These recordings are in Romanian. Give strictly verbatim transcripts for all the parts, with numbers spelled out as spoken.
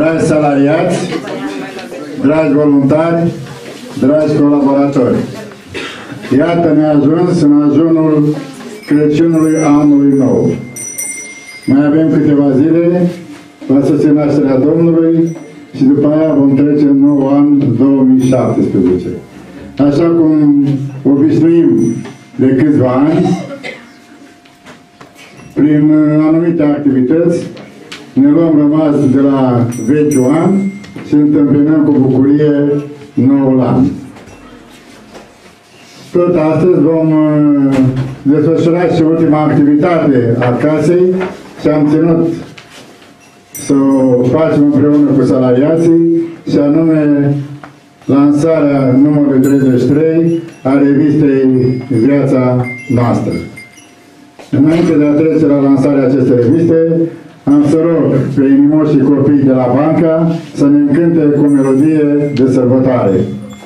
dragi salariați, dragi voluntari, dragi colaboratori. Iată ne-a ajuns în ajunul Crăciunului anului nou. Mai avem câteva zile, va sosi nașterea Domnului și după aia vom trece în nou an două mii șaptesprezece. Așa cum obișnuim de câțiva ani, prin anumite activități, ne luăm rămas de la vechiul an și întâmpinăm cu bucurie noul an. Tot astăzi vom desfășura și ultima activitate a casei și am ținut să o facem împreună cu salariații, și anume lansarea numărului treizeci și trei a revistei Viața Noastră. Înainte de a trece la lansarea acestei reviste, am să rog pe inimoșii copii de la Banca să ne încânte cu o melodie de sărbătoare.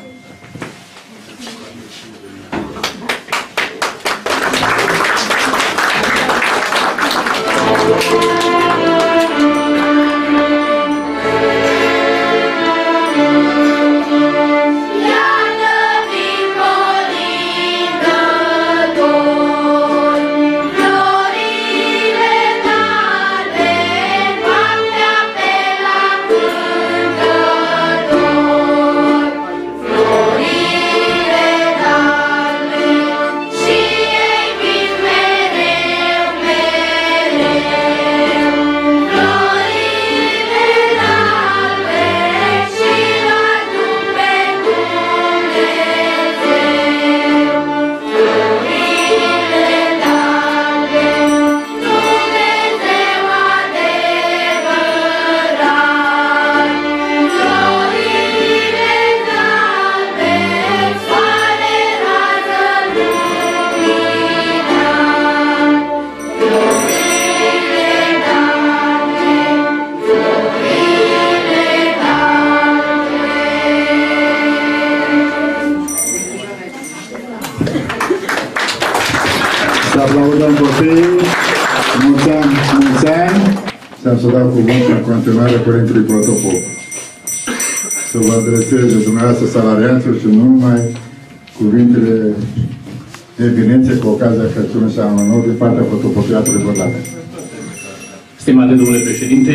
Să aplaudăm copiii, mulți ani, mulți ani, și am să dau cuvântul în continuare Părintului Protopop. Să vă adreseze dumneavoastră salariaților și nu numai cuvintele de binețe cu ocazia Crăciunului și anul nou din partea Protopopiatului Bărdate. Stimate domnule președinte,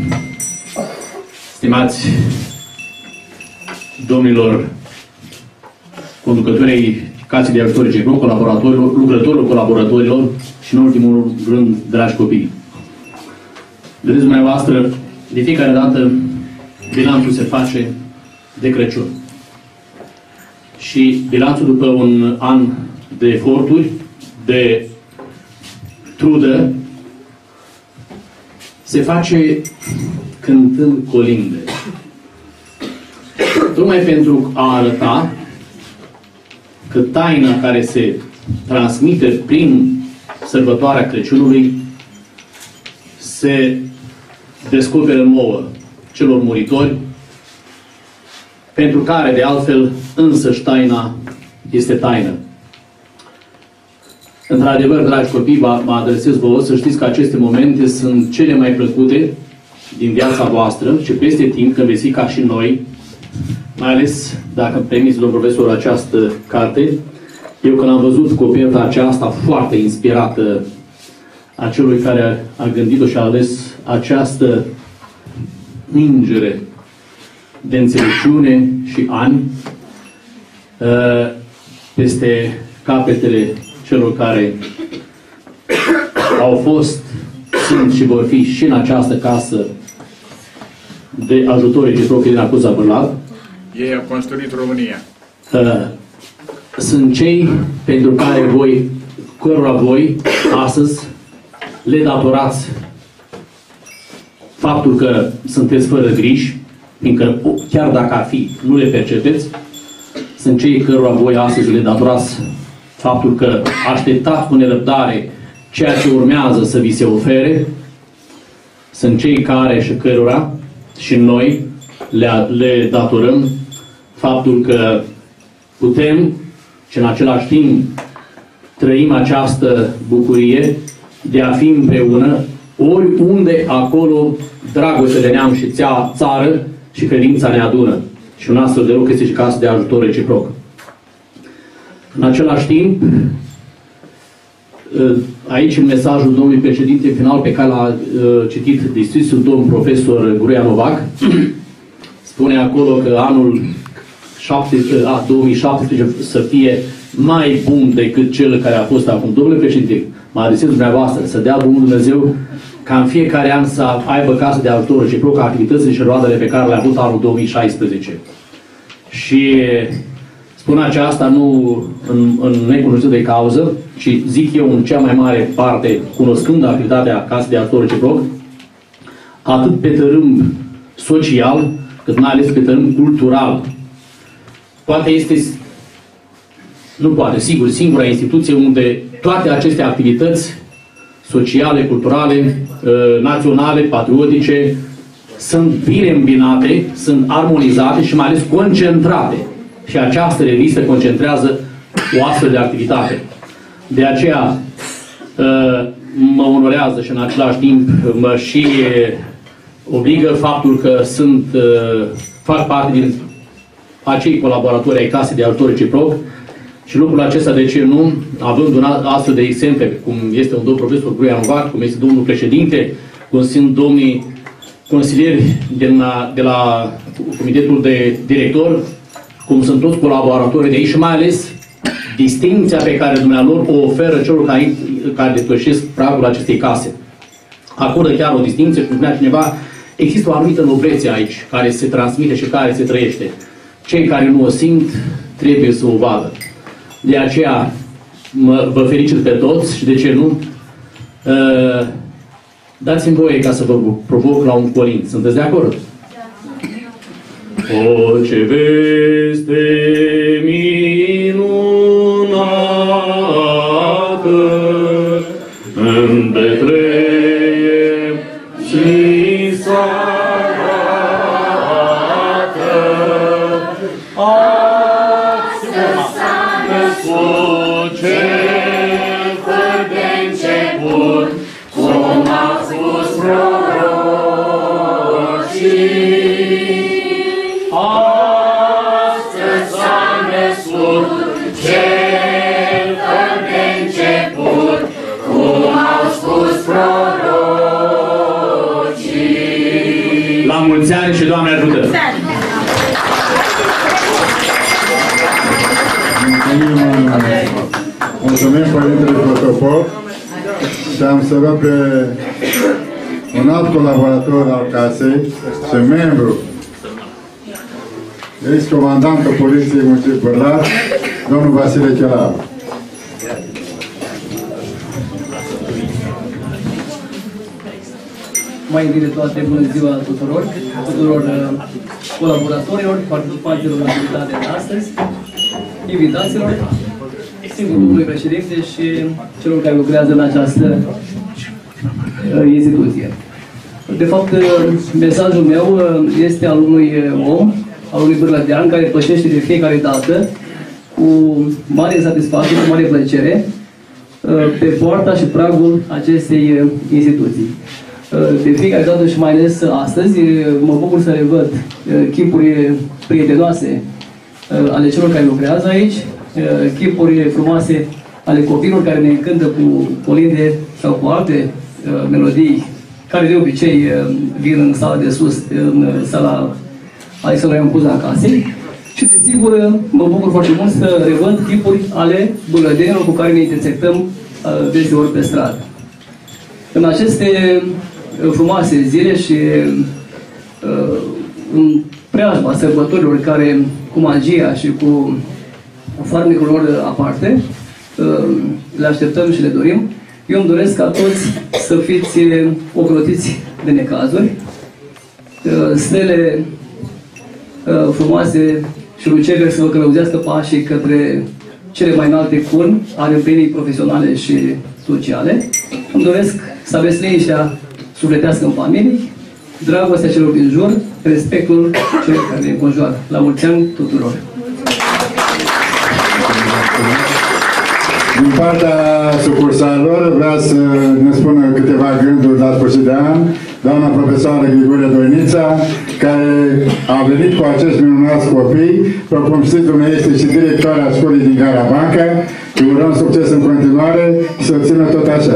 stimați domnilor conducătorii Casei de Ajutor Reciproc, colaboratorilor, lucrătorilor, colaboratorilor și, în ultimul rând, dragi copii. Vedeți dumneavoastră, de fiecare dată, bilanțul se face de Crăciun. Și bilanțul după un an de eforturi, de trudă, se face cântând colinde. Tocmai pentru a arăta că taina care se transmite prin sărbătoarea Crăciunului se descoperă nouă celor muritori, pentru care, de altfel, însăși taina este taină. Într-adevăr, dragi copii, mă adresez vouă să știți că aceste momente sunt cele mai plăcute din viața voastră și peste timp, când veți fi ca și noi, mai ales dacă îmi permiți, domnul profesor, această carte, eu când am văzut coperta aceasta foarte inspirată a celui care a gândit-o și a ales această mingere de înțelepciune și ani peste capetele celor care au fost, sunt și vor fi și în această casă de ajutor reciproc din Acuza Bârlav. Ei au construit România. Sunt cei pentru care voi, cărora voi, astăzi, le datorați faptul că sunteți fără griji, fiindcă chiar dacă ar fi, nu le percepeți. Sunt cei cărora voi astăzi le datorați faptul că așteptați cu nerăbdare ceea ce urmează să vi se ofere. Sunt cei care și cărora și noi le, le datorăm faptul că putem și în același timp trăim această bucurie de a fi împreună oriunde acolo dragoste de neam și țea, țară și credința ne adună. Și un astfel de loc este și casă de ajutor reciproc. În același timp, aici în mesajul domnului președinte final pe care l-a citit distinsul domn profesor Gruia Novac, spune acolo că anul două mii șaptesprezece să fie mai bun decât cel care a fost acum. Domnule președinte, mă adresez dumneavoastră să dea Domnul Dumnezeu ca în fiecare an să aibă casă de ajutor reciproc activitățile și roadele pe care le-a avut anul două mii șaisprezece. Și spun aceasta nu în, în necunoscut de cauză, ci zic eu în cea mai mare parte, cunoscând activitatea casei de ajutor reciproc, atât pe tărâm social, cât mai ales pe tărâm cultural. Poate este, nu poate, sigur, singura instituție unde toate aceste activități sociale, culturale, naționale, patriotice, sunt bine îmbinate, sunt armonizate și mai ales concentrate. Și această revistă concentrează o astfel de activitate. De aceea mă onorează și în același timp mă și obligă faptul că sunt, fac parte din acei colaboratori ai casei de ajutor reciproc și lucrul acesta, de ce nu, având un astfel de exemple, cum este un domn profesor Gruia Novac, cum este domnul președinte, cum sunt domnii consilieri de la, de la comitetul de director, cum sunt toți colaboratorii de aici și mai ales distinția pe care dumnealor o oferă celor care, care depășesc pragul acestei case. Acordă chiar o distinție, cum spunea cineva, există o anumită noblețe aici, care se transmite și care se trăiește. Cei care nu o simt, trebuie să o vadă. De aceea, mă, vă felicit pe toți și de ce nu, uh, dați-mi voie ca să vă provoc la un colin. Sunteți de acord? O, ce veste minunată în Betleem și s-arată, astăzi s-a născut cel fără de început, cum a spus prorocii. Astăzi s-a născut cel fără de început, cum au spus prorocii. La mulți ani și Doamne ajută! Mulțumim, Părintele Protopop, și am să rog pe un alt colaborator al casei și membru, ex-comandantul Poliției Municipiului Bârlad, domnul Vasile Chelar. Mai întâi de toate, bună ziua tuturor, tuturor uh, colaboratorilor, participanților la activitatea de astăzi, invitaților, singurului președinte și celor care lucrează în această uh, instituție. De fapt, uh, mesajul meu uh, este al unui om, al unui bârlădean, care pășește de fiecare dată cu mare satisfacție, cu mare plăcere, uh, pe poarta și pragul acestei uh, instituții. De fiecare dată și mai ales astăzi, mă bucur să revăd chipuri prietenoase ale celor care lucrează aici, chipuri frumoase ale copiilor care ne încântă cu colinde sau cu alte melodii, care de obicei vin în sala de sus, în sala Alexandra Ioan Casei. Și desigur, mă bucur foarte mult să revăd chipuri ale bârlădenilor cu care ne intersectăm deseori pe stradă. În aceste frumoase zile și uh, în preajma sărbătorilor care cu magia și cu farmecul lor aparte uh, le așteptăm și le dorim, eu îmi doresc ca toți să fiți ocrotiți de necazuri, uh, stele uh, frumoase și lucegări să vă călăuzească pașii către cele mai înalte cuni ale împlinirii profesionale și sociale. Îmi doresc să aveți liniștea sufletească în familii, dragostea celor din jur, respectul celor care ne înconjoară. La mulți ani tuturor! Din partea sucursalelor vrea să ne spună câteva gânduri la sfârșit de an doamna profesoară Grigore Doinița, care a venit cu acești minunați copii. După cum știți, dumneavoastră este și directoarea școlii din Gara Banca. Îi urăm succes în continuare și să țină tot așa.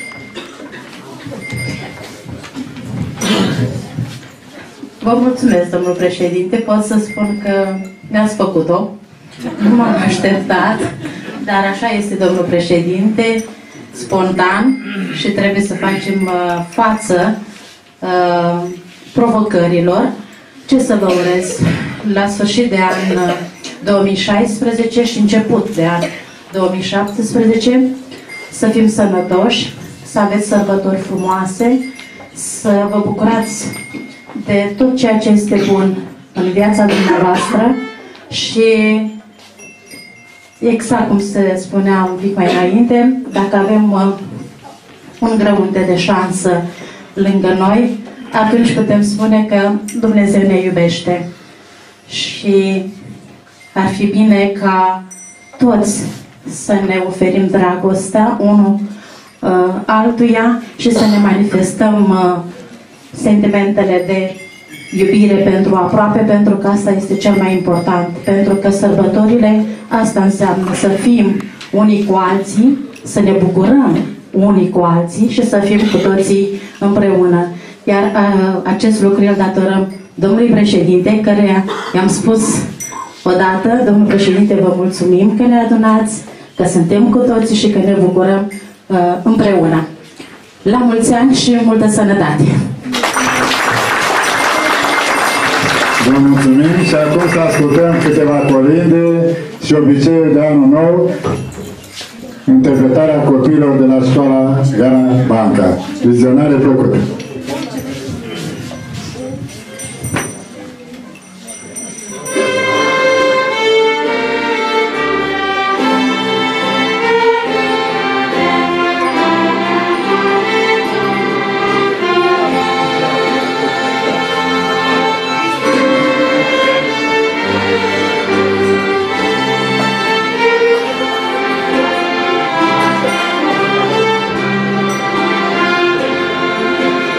Vă mulțumesc, domnul președinte. Pot să spun că ne-ați făcut-o. Nu m-am așteptat, dar așa este, domnul președinte, spontan, și trebuie să facem uh, față uh, provocărilor. Ce să vă urez la sfârșit de an uh, două mii șaisprezece și început de an două mii șaptesprezece, să fim sănătoși, să aveți sărbători frumoase, să vă bucurați de tot ceea ce este bun în viața dumneavoastră și exact cum se spunea un pic mai înainte, dacă avem uh, un grăunte de șansă lângă noi, atunci putem spune că Dumnezeu ne iubește și ar fi bine ca toți să ne oferim dragostea unul uh, altuia și să ne manifestăm uh, sentimentele de iubire pentru aproape, pentru că asta este cel mai important. Pentru că sărbătorile, asta înseamnă să fim unii cu alții, să ne bucurăm unii cu alții și să fim cu toții împreună. Iar uh, acest lucru îl datorăm domnului președinte, care i-am spus odată: domnul președinte, vă mulțumim că ne adunați, că suntem cu toții și că ne bucurăm uh, împreună. La mulți ani și multă sănătate! Vă mulțumim și acum să ascultăm câteva colinde și obiceiuri de anul nou, interpretarea copiilor de la școala Gara Banca. Vizionare plăcută! Thank you.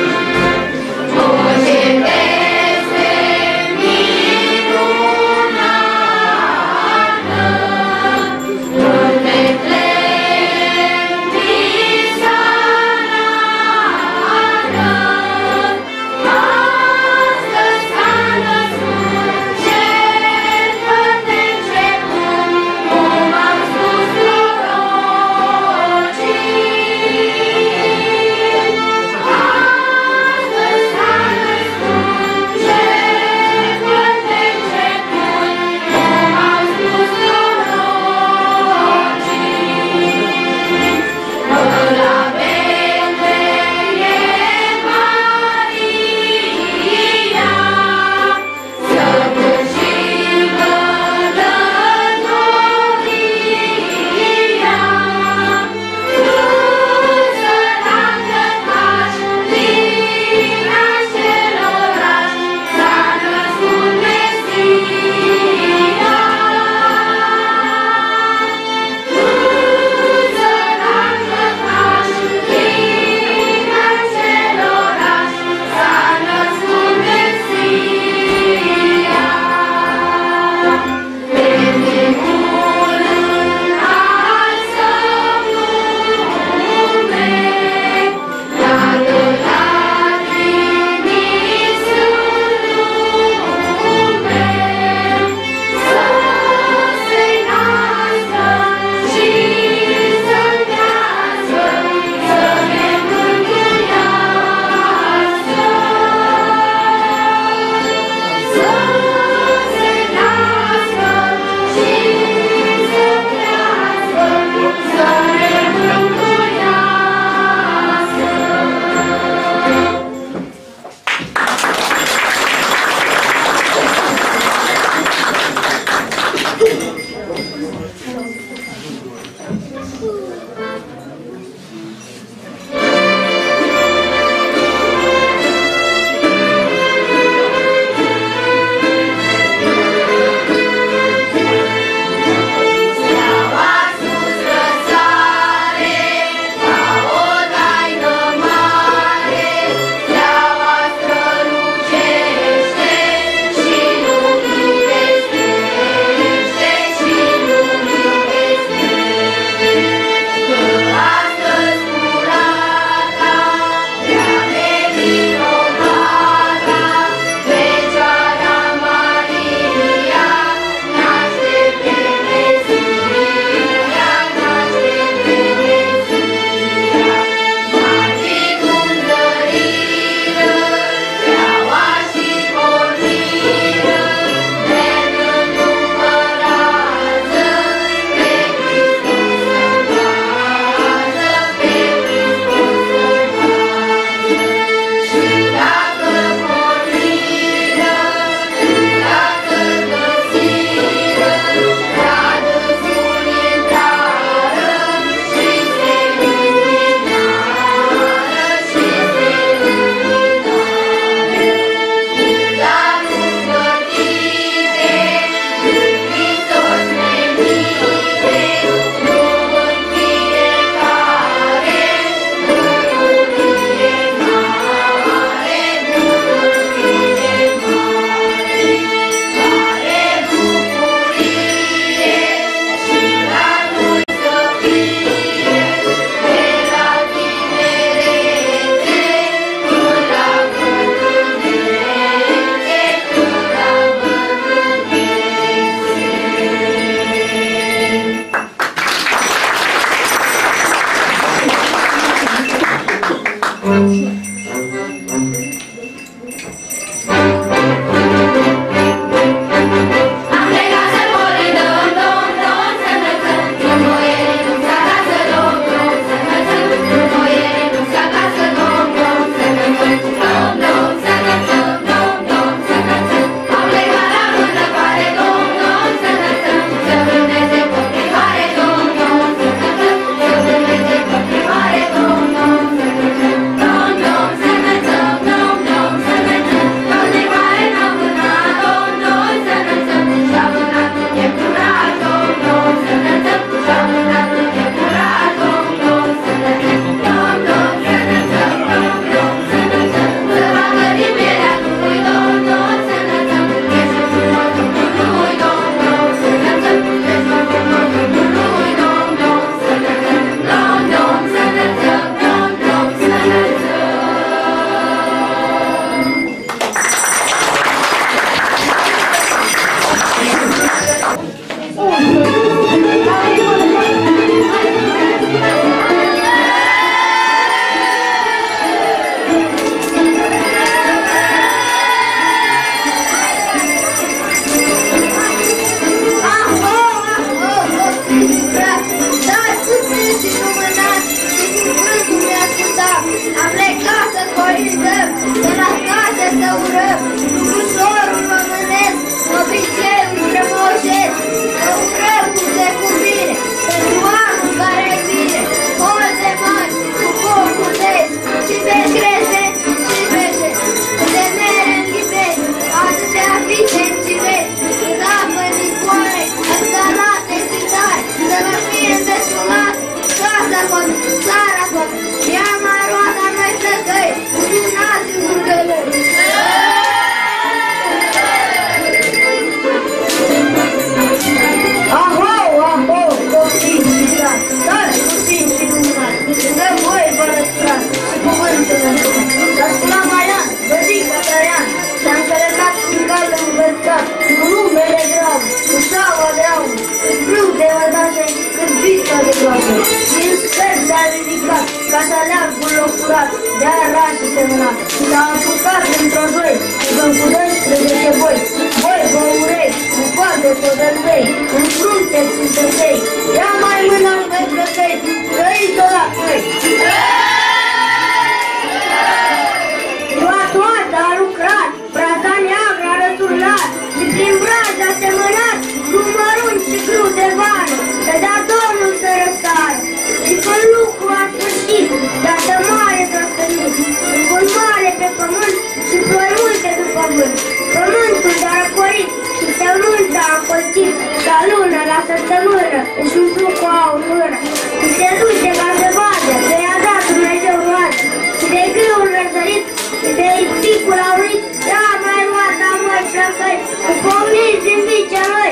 și prin braț asemănat, cu mărunt și cru de vară, să dea Domnul să răsară. Și când lucru a sfârșit, dată mare s-a stănit, un mare pe pământ și ploi multe după vânt. Pământul s-a răcorit și sămânța a încolțit, la lună, la săptămână, își umplu cu aur mână. Și se duce ca să vadă, că i-a dat Dumnezeu roadă. Și de grâul răsărit, și de picul aurit, i-a mai luat amoi flăcări, cu pomniți din vicea noi.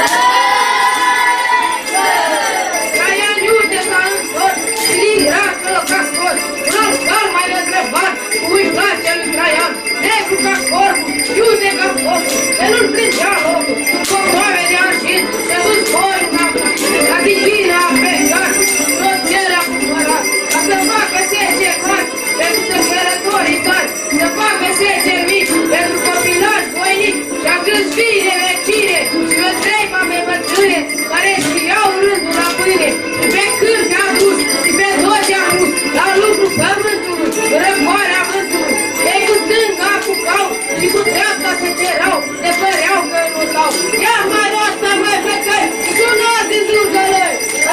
Traian iute s-a întors, și din grațul ca scos, un alcal mai lătrăbat, cu uitația lui Traian, negru ca corpul, iute ca focul, de nu-l plângea locul, cu cocoave de argint, de nu-l spoi în capul, la divina a plecat, tot el a cumpărat, ca să facă zece mari, pentru sărbărătorii tari, să facă zece mici, pentru copilași voinici, și atunci fii de vecine, și o trei mame bătrâne, care scriau rândul la pâine, și pe câmpi a dus, și pe toți a pus, la lucru pământului, răcoarea vântului, ei cu stânga apucau, și cu dreapta se cerau, ne păreau că nu dau. Ia mai roasta, mai flăcăi, și sunați din zurgălăi!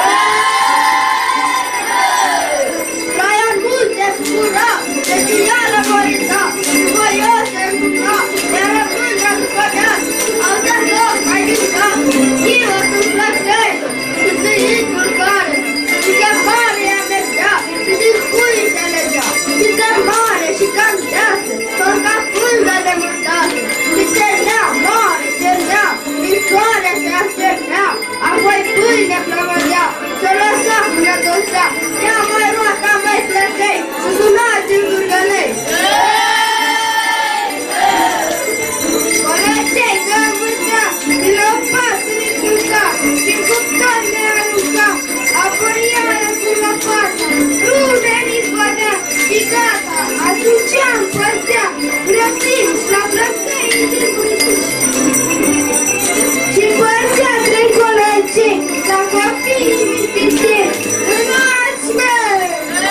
Traian multe spura, de țineală mărita, și voios se îmbuca, iar rămândra după deas, au dat loc mai din cap, ziua sunt flăcăi, cu țâinitul care, și de mare ea mergea, și din cui se legea, și de mare și cam deasă, tot ca pânză de mântată, și cernea mare, cernea, din soare se așternea, apoi pâine plămădea, și-o lăsa până tosea, ia mai roata, mai flăcăi, și sunați în zurgălei. Colecei că învârtea, din lopată ne culca, din cuptor ne arunca, apoi iară cu lopata, rude-ni scoatea, și gata, atunci ea împărțea, grăpiți la flăcăi, și împărțea trei colecei, la copiii mintiței, înați mei!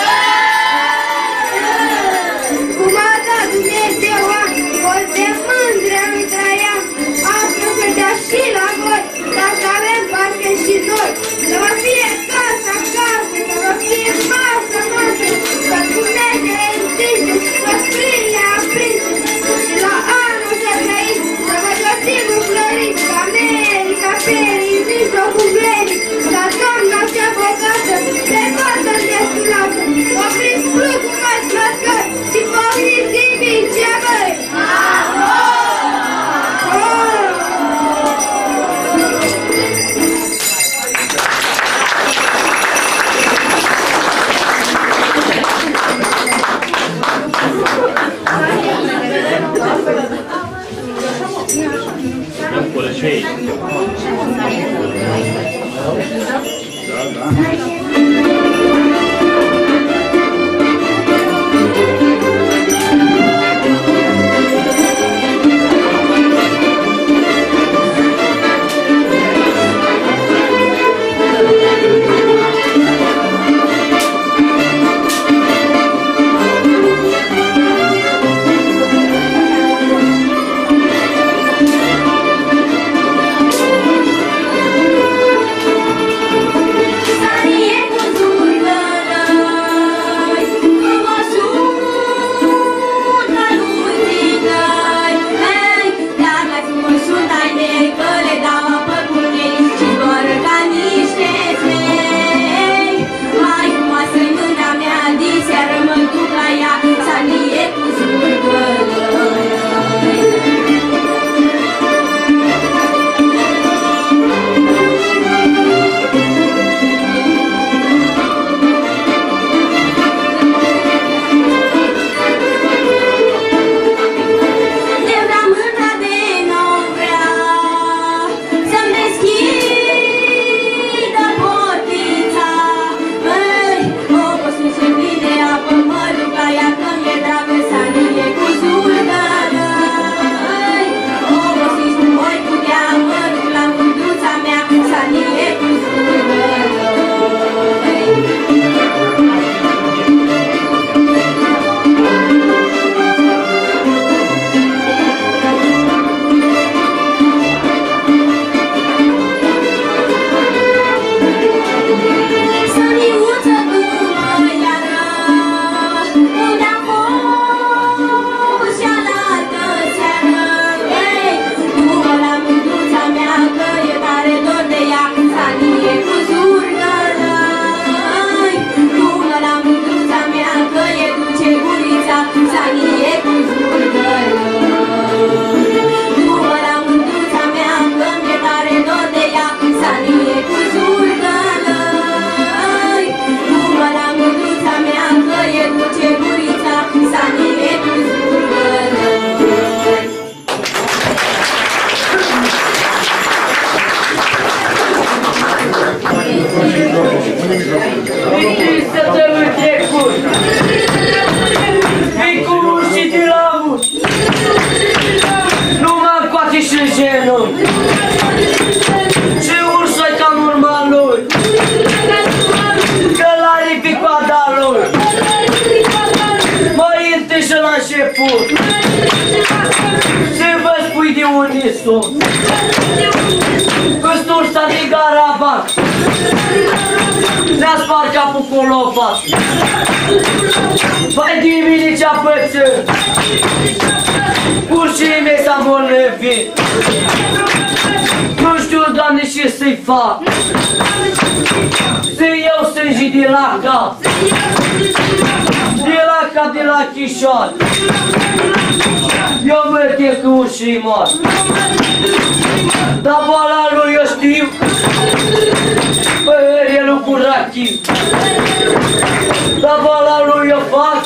Cum a dat Dumnezeu ani, voi de mândre lui Traian, asta să dea și la voi, ca să avem parte și noi, să vă fie casă acasă, să vă fie masă masă, să spunete întinse și să sprile aprinse, și la anul să trăiți, să vă găsim înfloriți, ca merii, ca perii, în mijlocul verii, ca doamna cea bogată, de toată îndestulată, opriți plugul mai flăcări și poftiți din vice măi! Sunny de sus. Că sursa de Garabat ne-a spart capul cu un lopat. Vai dimineața păță Urșii mei s-a îmbolnăvit. Nu știu, Doamne, ce să-i fac. Să iau sânge de la cap, de la cap, de la chișor. Eu mă tem că urșii mor. Dar boala lui eu știu, păhărelul cu rachiu. Dar boala lui eu fac,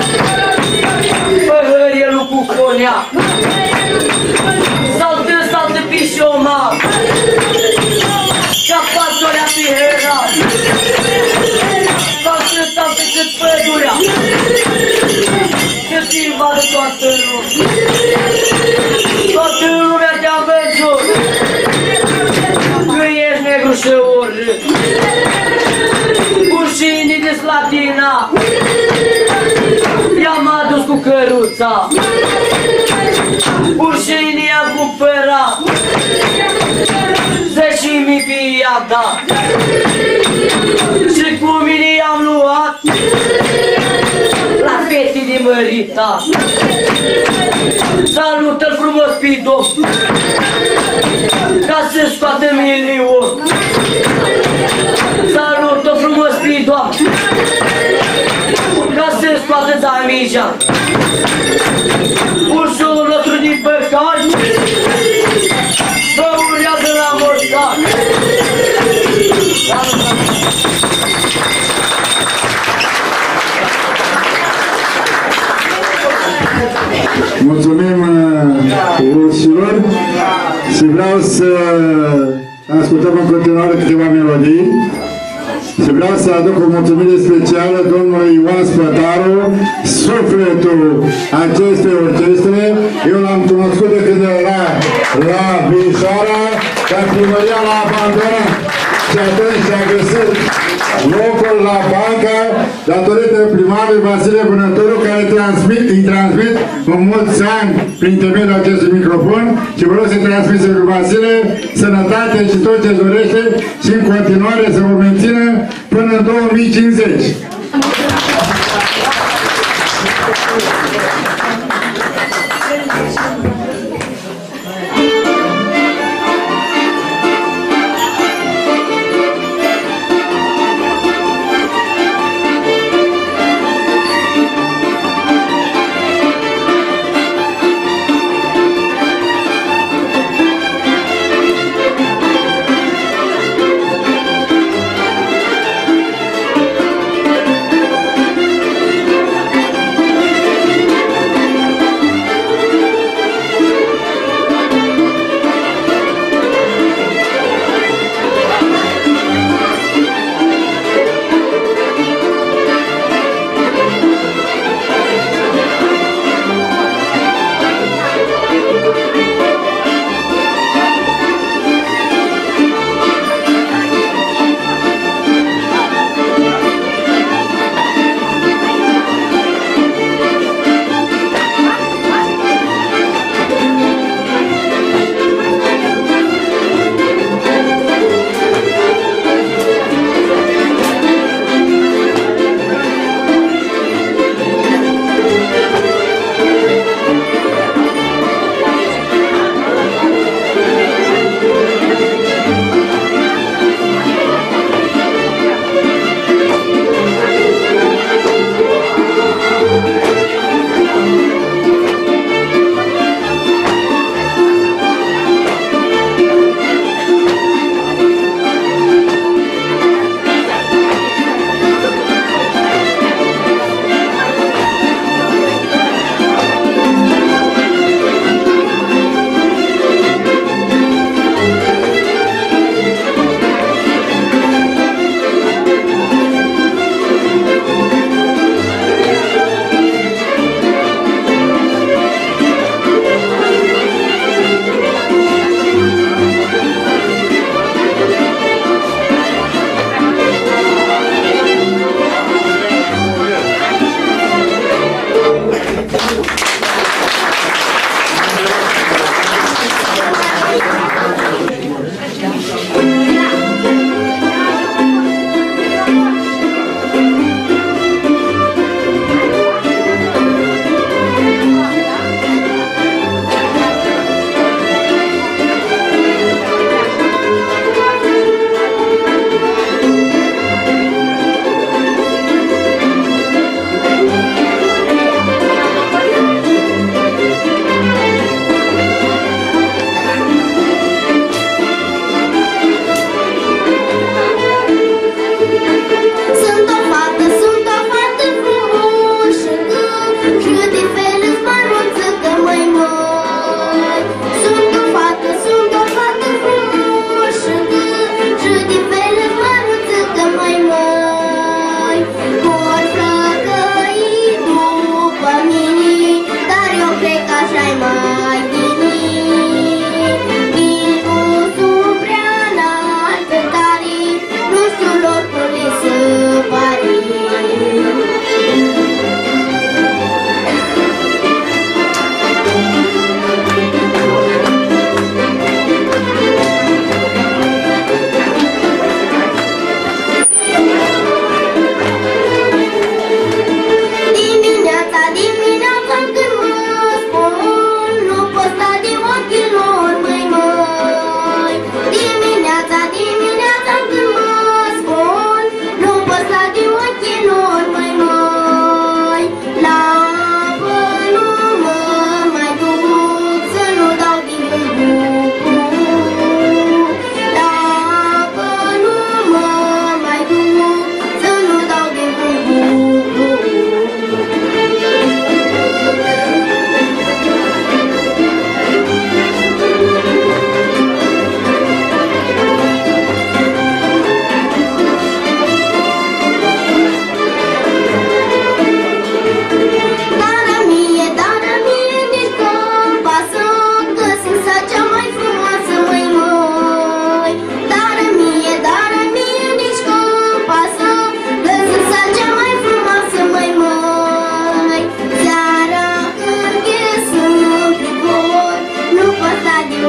păhărelul cu coniac. Saltă, saltă pișoma, ca pastorea pe herat. Saltă, saltă cât pădurea, să-ți invadă toată lumea. Toată lumea te-a văzut, că ești negru și urât. Urșinii de Slatina i-am adus cu căruța. Urșinii i-am cumpărat, zece mii i-a dat. Și cu mine i-am luat la fete de măritat. Salută-l frumos pe domn, ca să scoată milion. Salută frumos pe domn, ca să scoată damija. Ursul nostru din păcat vă urează la mortar. Mulțumim urșilor și vreau să ascultăm în continuare câteva melodii și vreau să aduc o mulțumire specială domnului Ioan Spătaru, sufletul acestei orchestre. Eu l-am cunoscut de când era la Vișoara, dar primăria l-a abandonat și atunci a găsit locul la banca datorită primarului Vasile Vânătoru, care transmit, îi transmit în mulți ani prin intermediul acestui microfon și vreau să-i transmit lui Vasile sănătate și tot ce dorește și în continuare să vă mențină până în două mii cincizeci. Thank you.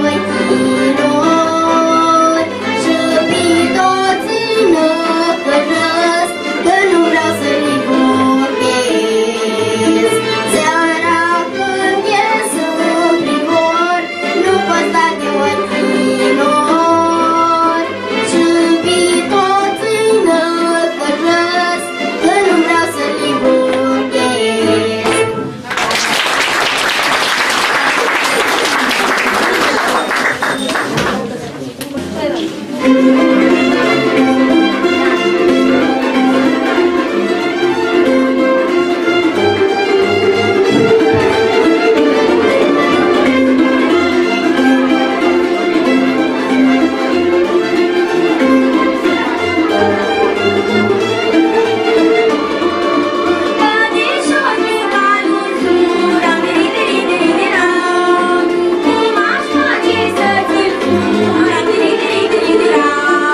Thank you.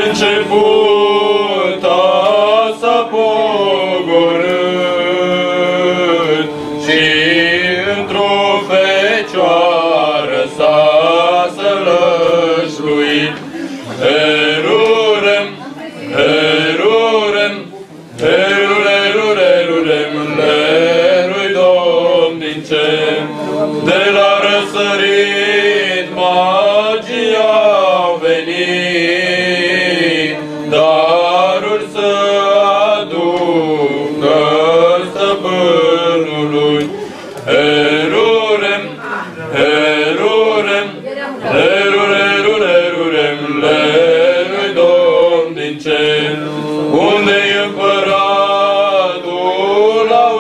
început s-a pogorât și într-o fecioară s-a sălășluit. Erurem, erurem, erurem, lerui Domn din cer. De la răsărit magii au venit, daruri să aducă stăpânului. Erurem, erurem, erurem, erurem, lerui Domn din cer. Unde-i împăratul l-au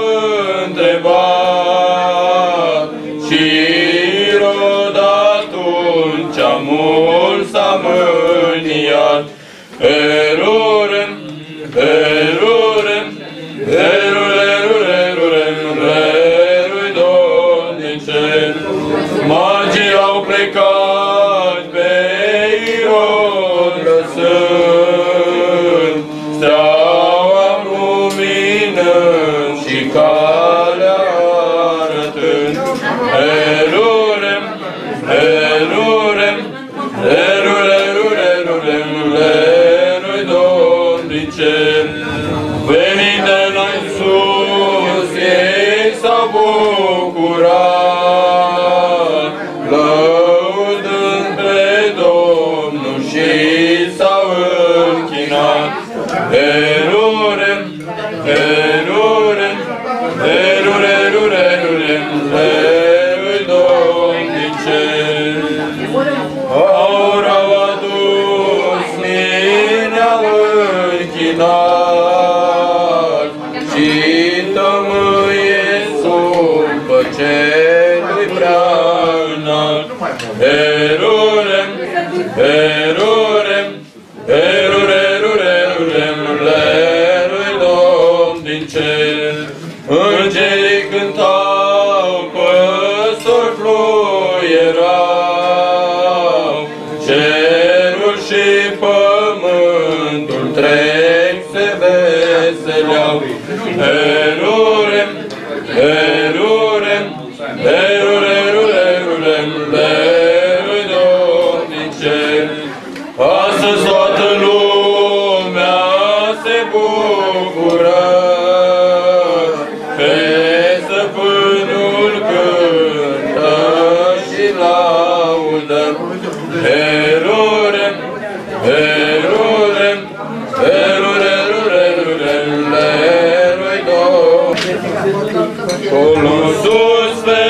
întrebat și Irod atunci mult s-a mâniat. Erurem, erurem, erurem, erurem, lerui Domn din cer. Magii au plecat pe Irod lăsând, steaua luminând și calea arătând. Erurem, erurem, erurem, erurem, lerui Domn din cer. Venind de la sus, ei s-au bucurat, lăudând pe Domnul și s-au închinat. Erurem, erurem, erurem, erurem, lerui Domn din cer. Aur au adus, mine au închinat și tămâie supă celui prea înalt. Erurem, erurem, erurem, erurem, lerui Domn din cer. Îngerii cântau, păstori fluierau, cerul și pământul trec se veseleau. Erurem, erurem, erurem, erurem, lerui Domn din cer. Astăzi toată lumea se bucură, pe stăpânul cântă și laudă. Erurem, erurem, erurem, erurem, lerui Domn. Colo sus pe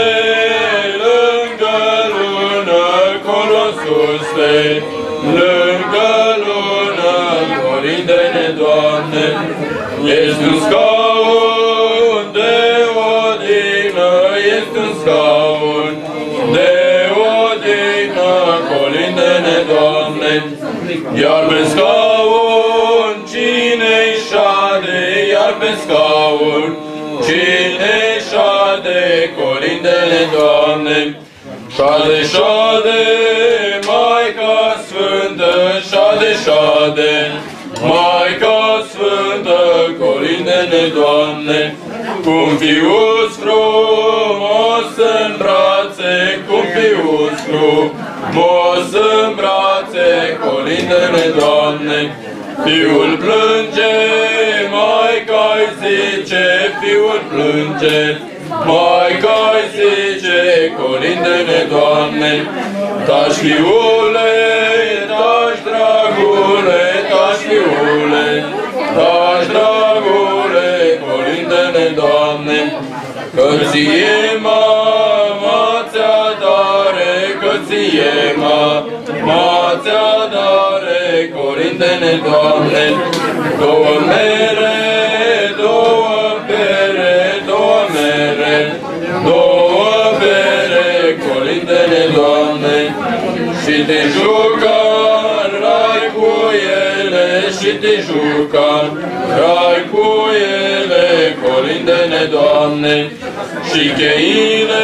lângă lună, colo sus pe lângă lună, corindene, Doamne, ești un scaun de odihnă, ești un scaun de odihnă, colindene, Doamne, iar pe scaun cine-i șade, iar pe scaun cine-i șade, colindene, Doamne, șade, șade, Maica Sfântă, șade, șade, Maica Sfântă, colindene, Doamne, cum fiuț frumos în brațe, cum fiuț frumos în brațe, colindene, Doamne, fiul plânge, Maica-i zice, fiul plânge, Maica-i zice, colindene, Doamne, taci fiule, taci dragule, taci fiule, taci dragule, colindene, Doamne, că ție mama ți-a dare, că ție mama ți-a dare, colindene, Doamne, două mere, două pere, două mere, două pere, colindene, Doamne, și te juca în rai cu ele, și te juca în rai cu ele, colindene, Doamne, și cheile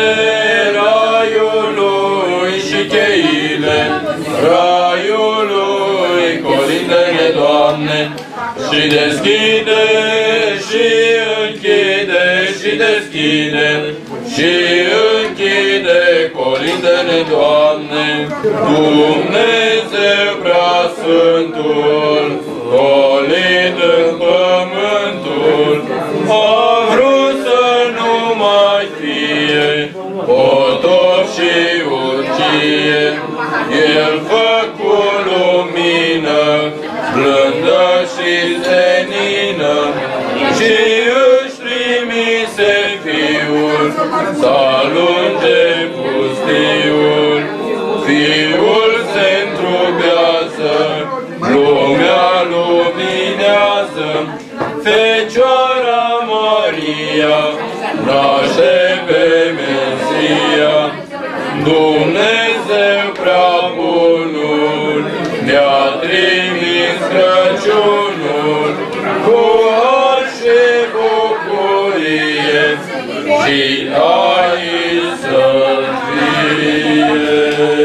raiului, și cheile raiului, colindene, și deschide și închide și deschide și închide colindele, Doamne. Dumnezeu Preasfântul, colind în pământul, a vrut să nu mai fie potop și urgie. El făcu lumină, blândă și senină, și își trimise Fiul să alunge pustiul. Fiul se întrubează, lumea luminează, Fecioara Maria naște pe Mesia. Dumnezeu prea bunul ne-a trimis Crăciunul cu har și bucurie și aici să fie.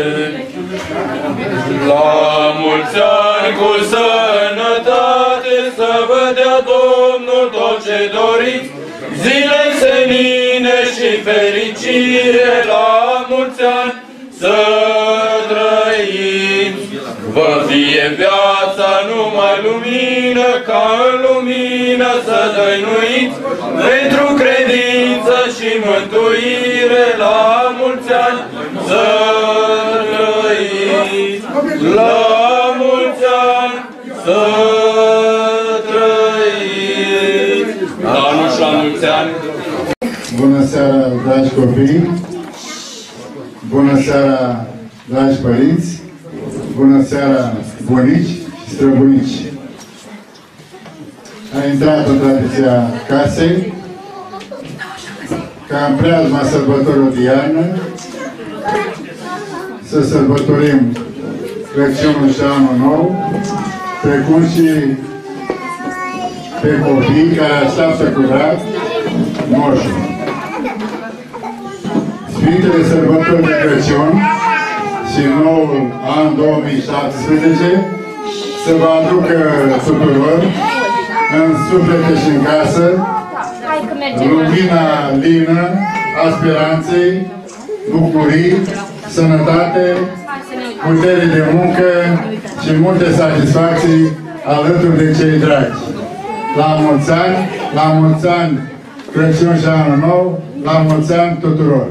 La mulți ani cu sănătate să vă dea Domnul tot ce doriți, zile senine și fericire. La mulți ani să trăiți, vă fie viața numai lumină, ca în lumină să dăinuiți, pentru credință și mântuire. La mulți ani să trăiți, la mulți ani să trăiți, la nu și la mulți ani. Bună seara, dragi copii! Bună seara, dragi părinți! Bună seara, bunici și străbunici! A intrat în tradiția casei ca în preajma sărbătorilor de iarnă să sărbătorim Crăciunul și Anul Nou, precum și pe copii care așteaptă cu drag moșul. Sfintele sărbători de Crăciun și noul an două mii șaptesprezece să vă aducă tuturor în suflete și în casă lumina lină a speranței, bucurii, sănătate, putere de muncă și multe satisfacții alături de cei dragi. La mulți ani, la mulți ani Crăciun și Anul Nou, la mulți ani tuturor!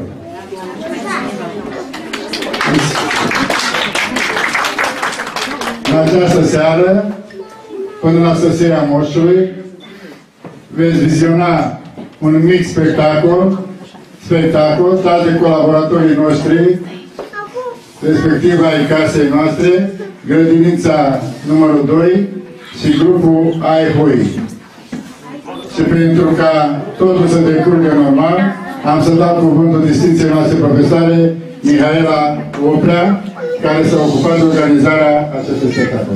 În această seară, până la sosirea moșului, veți viziona un mic spectacol, spectacol, toate colaboratorii noștri, respectiv ai casei noastre, grădinița numărul doi și grupul A I H O I. Și pentru ca totul să decurgă normal, am să dau cuvântul distinției noastre profesoare, Mihaela Oprea, care s-a ocupat de organizarea acestui spectacol.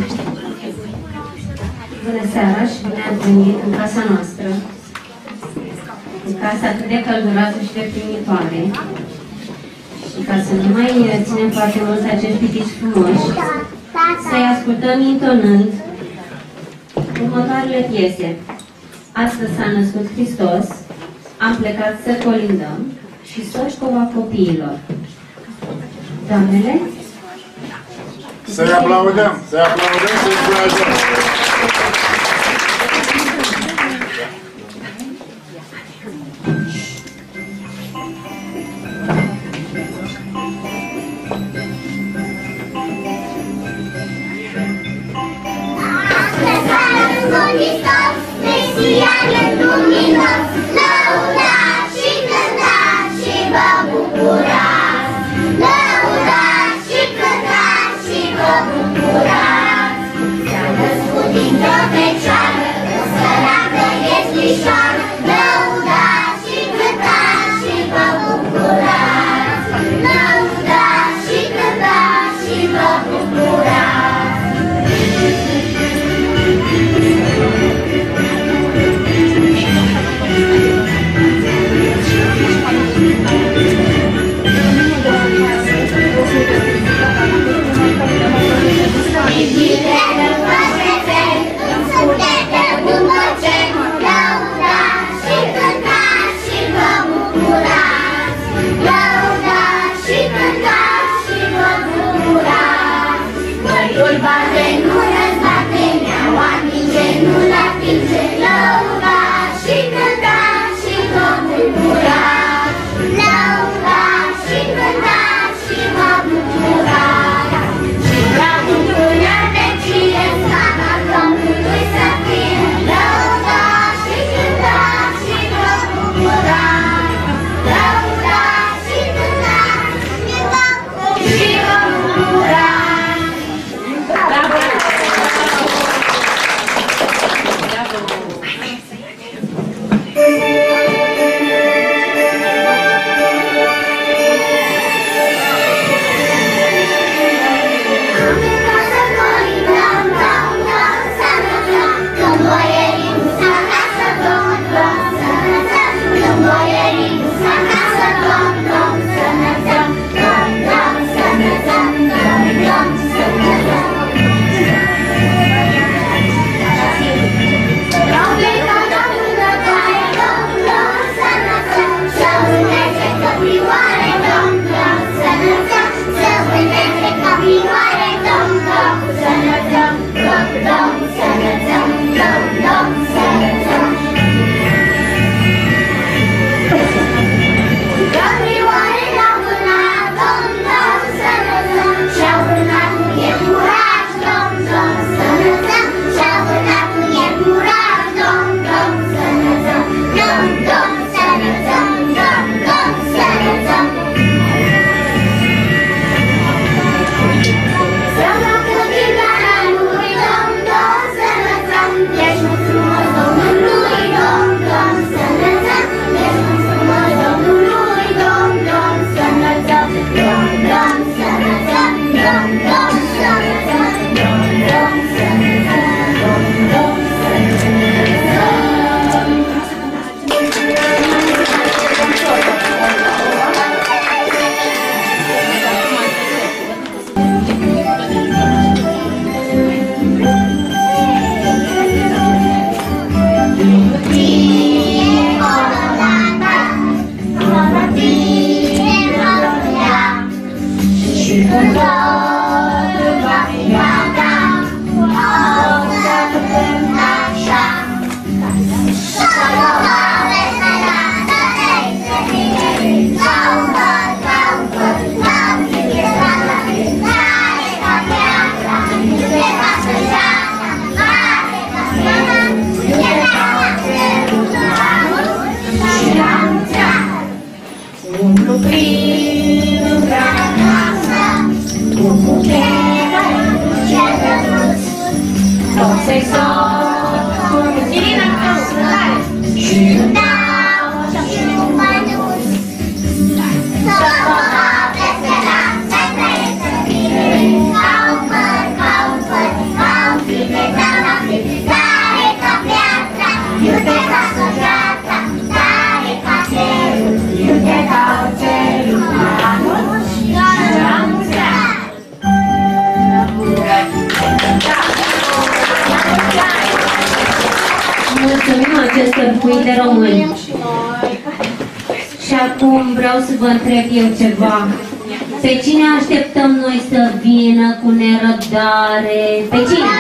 Bună seara și bine ați venit în casa noastră, în casa atât de călduroasă și de primitoare. Și ca să nu mai ținem foarte mult acești pitici frumoși, să-i ascultăm intonând următoarele piese. Astăzi s-a născut Hristos, am plecat să colindăm și soșcova copiilor. Doamnele? Să-i aplaudăm! Să-i aplaudăm, să-i încurajăm! Lăudați și cântați și vă bucurați! S-a născut Mulțumim acestor cui de români. Și acum vreau să vă întreb eu ceva. Pe cine așteptăm noi să vină cu nerăbdare? Pe cine?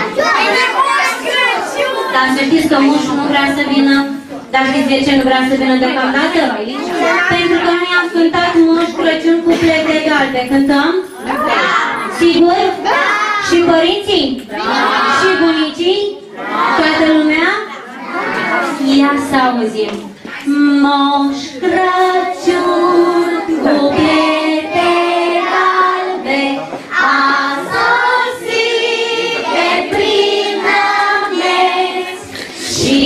Dar să știți că mușul nu vrea să vină. Dar știți de ce nu vrea să vină deocamdată? Pentru că noi am cântat Moș Crăciun cu plete galbe. Cântăm? Sigur? Și părinții? Și bunicii? Toată lumea? Ia să auzim. Moș Crăciun cu plete galbe a sosit de prin nămeț și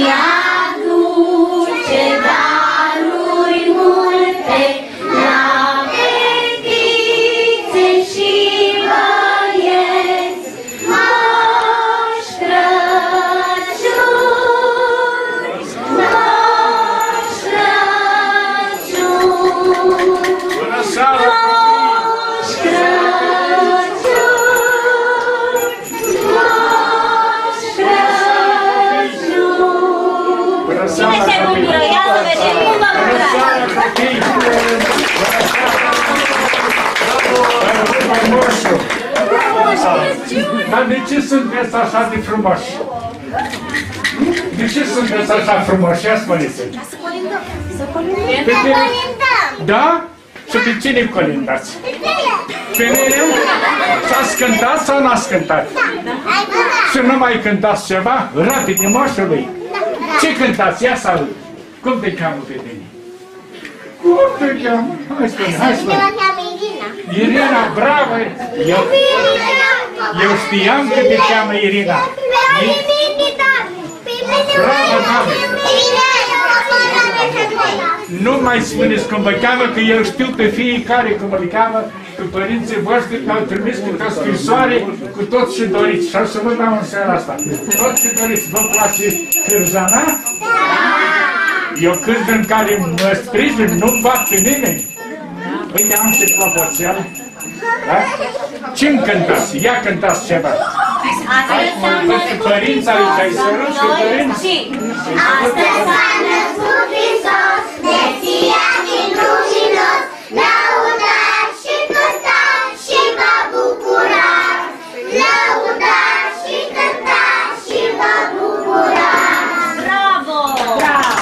aduce daruri multe la fetițe și băieți. Moș Crăciun, Moș Crăciun, Bună seara! Moș Crăciun, Moș Crăciun. Bună Cine seara, se bucură? Ia să vedem cum vă Bună bucurați. seara, copii! Bravo, moșu! Dar de ce sunteți așa de frumoși? De ce sunteți așa frumoși? Ia spuneți-mi. Pe tine? Da? Și pe cine colindați? Pe mine? S-ați cântat sau n-ați cântat? Și nu mai cântați ceva? Rapide, moșului! Ce cântați? Ia să aud! Cum te cheamă pe tine? Cum te cheamă? Hai spune, hai spune! Irina, bravo! Eu, eu știam că te cheamă Irina. Bravo, mame! Nu mai spuneți cum vă cheamă, că eu știu pe fiecare cum vă cheamă, că părinții voștri mi-au trimis câte o scrisoare cu tot ce doriți. Și o să vă dau în seara asta. Tot ce doriți. Vă place cârzana? Eu cânt în care mă sprijin, nu-mi bat pe nimeni. Uite, am și clopoțel. Da? Ce-mi cântați? Ia cântați ceva. Părința aici, ai sărut și părinți. Astăzi s-a născut Hristos, Mesia din luminos, lăudați și cântați și vă bucurați. Lăudați și cântați și vă bucurați. Bravo! Bravo!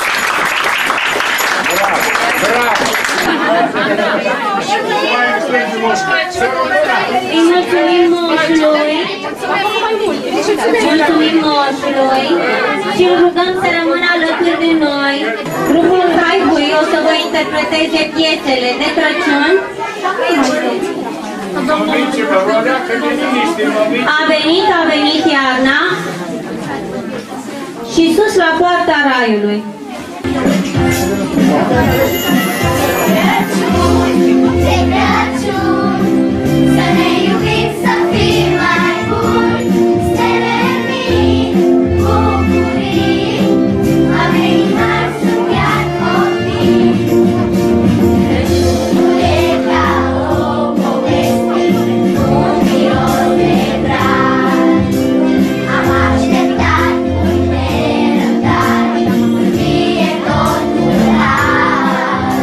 Bravo! Îi mulțumim moșului, mulțumim moșului și îl rugăm să rămână alături de noi. Grupul Haibui o să vă interpreteze piesele de Crăciun. A venit, a venit iarna și sus la poarta raiului. De Crăciun, să ne iubim, să fim mai buni, stele mii, bucurii, a venit mai subiat copii. Crăciunul e ca o poveste, un miros de drag. Am așteptat cu nerăbdare, să fie totul har.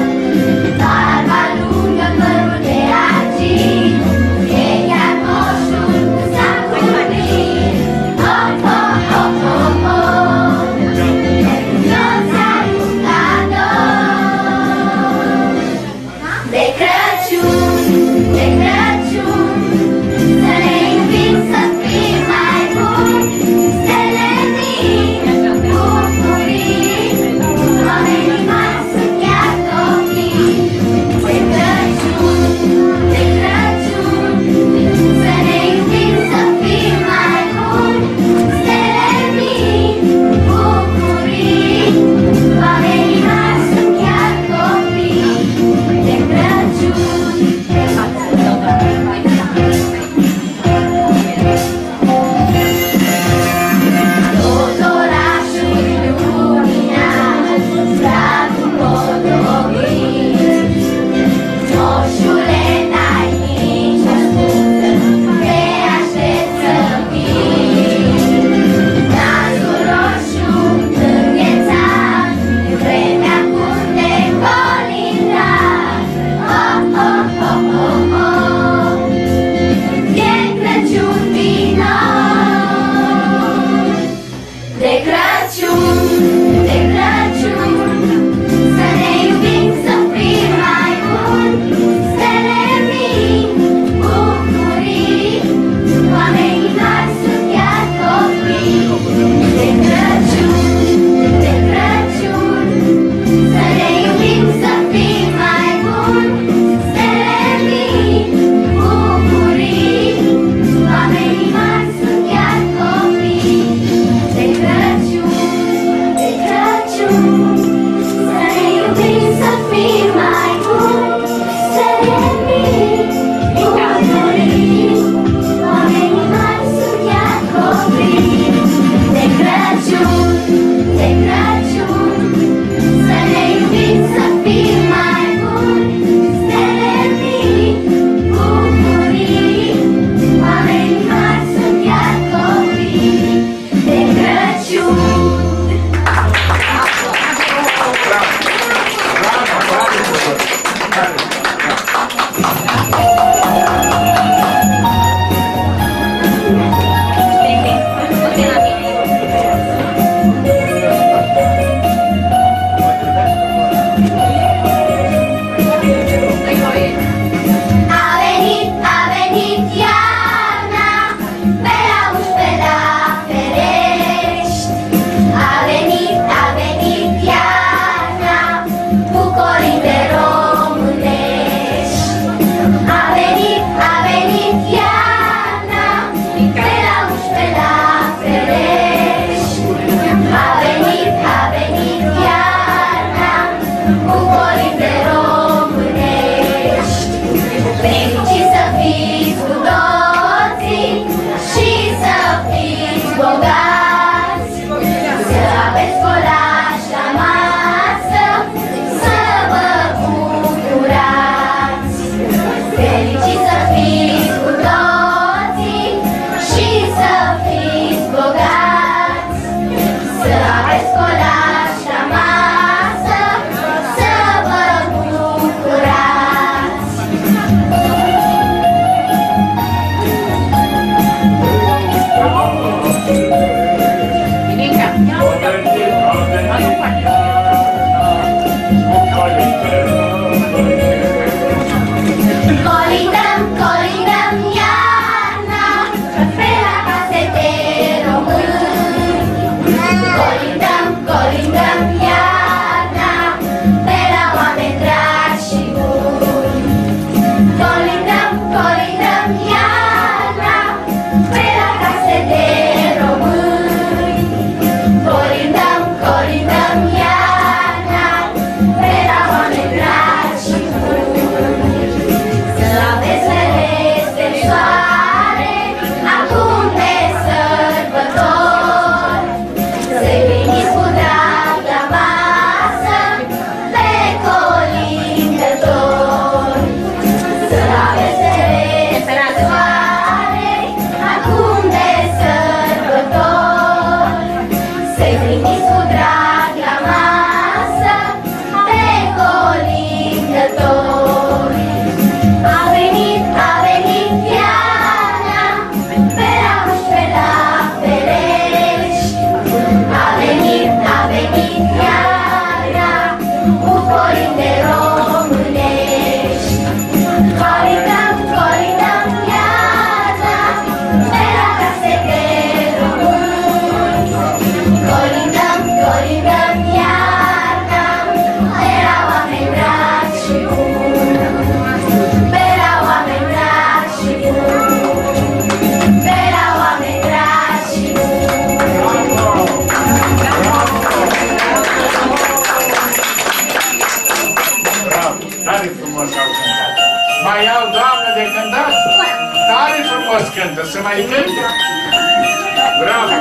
cântă, să mai cânte. Bravo!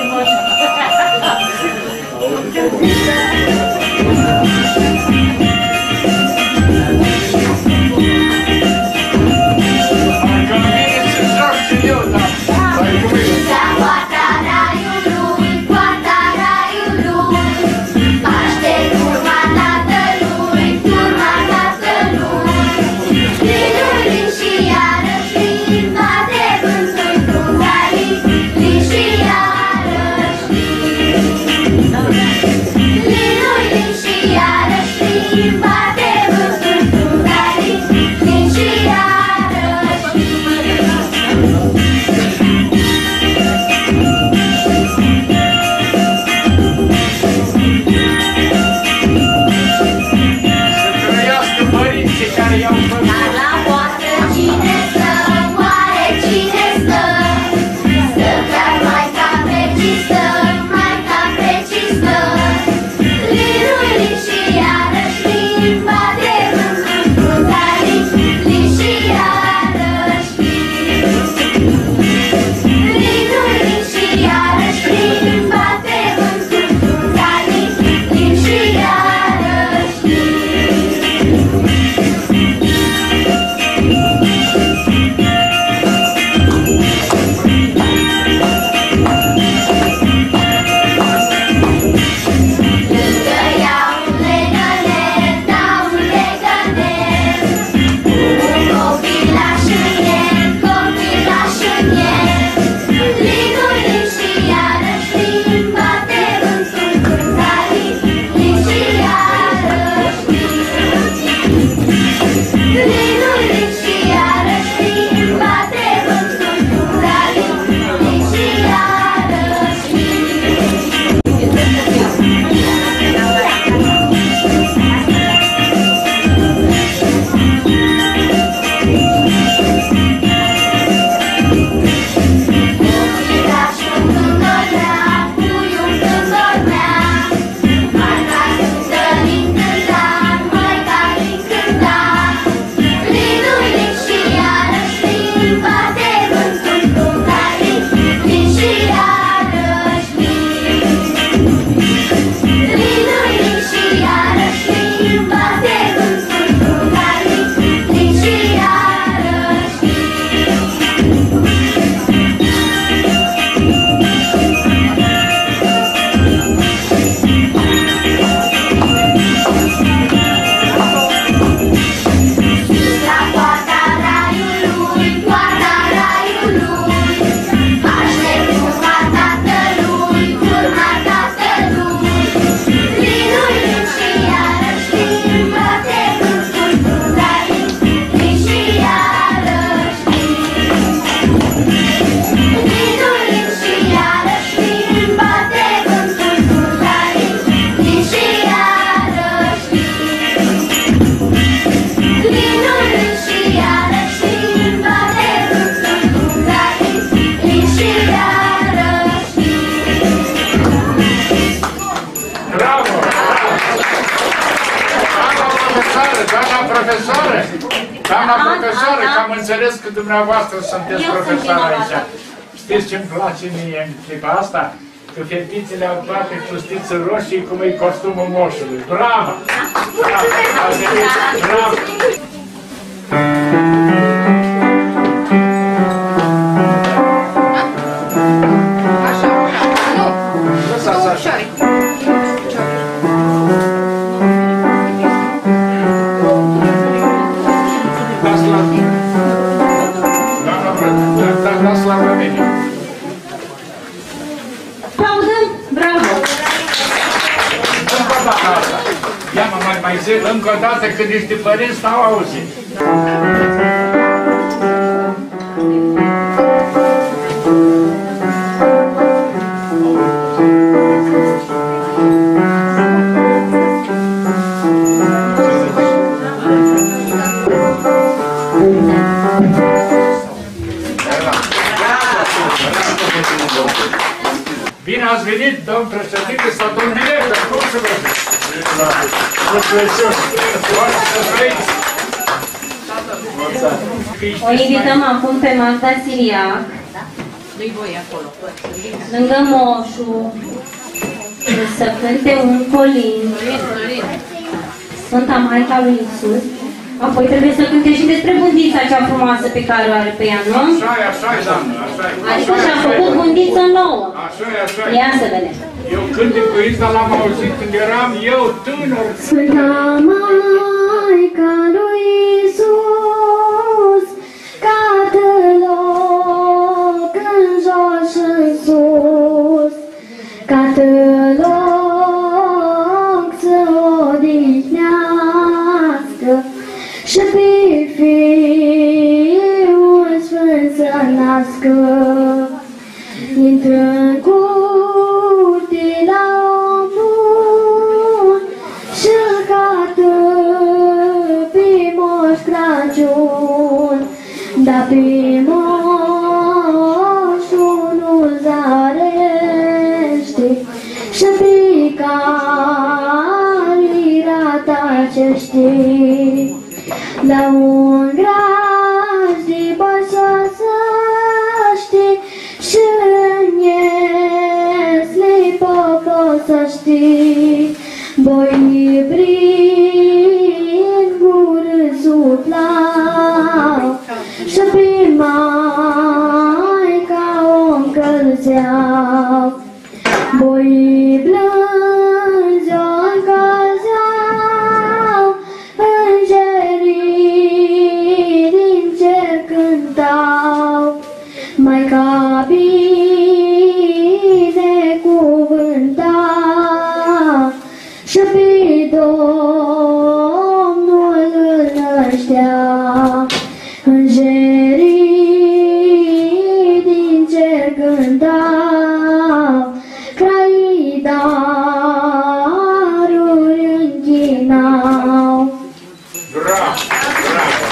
Dacă vine să joc și eu, dar stai cu mine. Poarta raiului, poarta raiului, paște turma tatălui, turma tatălui. Lin, lin și iarăși lin, bate vântul frunzalii, lin și iarăși lin. Lin, lin și iarăși lin, bate vântul frunzalii, lin și iarăși lin. Trăiască părinții care i-au făcut. Dar la poartă cine stă, oare cine stă? Stă chiar Maica Precistă, Maica Precistă. Lin, lin și iarăși lin, bate vântul frunzalii, lin și iarăși lin. Lin, lin și iarăși lin, bate vântul frunzalii, lin și iarăși lin. Lângă ea un legănet, da un legănet, un copilaș în el, copilaș în el. Lin, lin și iarăși lin, bate vântul frunzalii, lin și iarăși lin. Lin, lin și iarăși lin, bate vântul frunzalii, lin și iarăși lin. Copilașul când dormea, puiul când dormea, Maica Sfântă lin cânta, Maica lin cânta. Lin, lin și iarăși lin, bate vântul frunzalii, lin și iarăși lin. Lin, lin și iarăși lin, bate vântul frunzalii, lin și iarăși lin. La poarta raiului, poarta raiului, paște turma tatălui, turma tatălui. Lin, lin și iarăși lin, bate vântul frunzalii, lin și iarăși lin. Lin, lin și iarăși lin, bate vântul frunzalii, lin și iarăși lin. Lin, lin și iarăși lin, bate vântul frunzalii, lin și iarăși lin. Bravo! Doamna profesoară, doamna profesoară, doamna profesoară, că am înțeles că dumneavoastră sunteți profesoară aici. Știți ce-mi place mie în clipa asta? Că fetițele au toate fustițe roșii, cum e costumul moșului. Bravo! Bravo! Bravo! Așa, nu, două ușoare. Dați la... Doamna profesoară, dați la mine. Aplaudăm? Bravo! Încă o dată asta. Ia mă mai, mai zic încă o dată că niște părinți n-au auzit. Bine ați venit, domn președinte, sau domn director, cum să vă zic? Mulțumesc! Mulțumesc! Mulțumesc! O invităm acum pe Magda Siriac, lângă moșul, să cânte un colin, Sfânta Maica lui Iisus. Apoi trebuie să cânte și despre bundița cea frumoasă pe care o are pe ea, nu? Așa-i, așa-i, doamnă, așa-i. Adică și-a făcut bundiță nouă. Așa-i, așa-i. Ia să vedem. Eu cântec cu Ista l-am auzit când eram eu tânăr. Sfânta Maica lui Iisus, cade loc în jos și în sus, cade loc să odihnească și pe Fiul Sfânt să nască. Intră în curte la omul și-l cată pe Moș Crăciun, dar pe moșul nu-l zarește și pe care-i ratacește. La un graj de bășăsăște și în iesle poposește, boii prin gură suplau și pe Maica o încălzeau, boii blânzi o încălzeau, îngerii din cer cântau, Maica binecuvânta și pe Domnul îl năștea. Îngerii din cer cântau, craii daruri închinau. Bravo, bravo!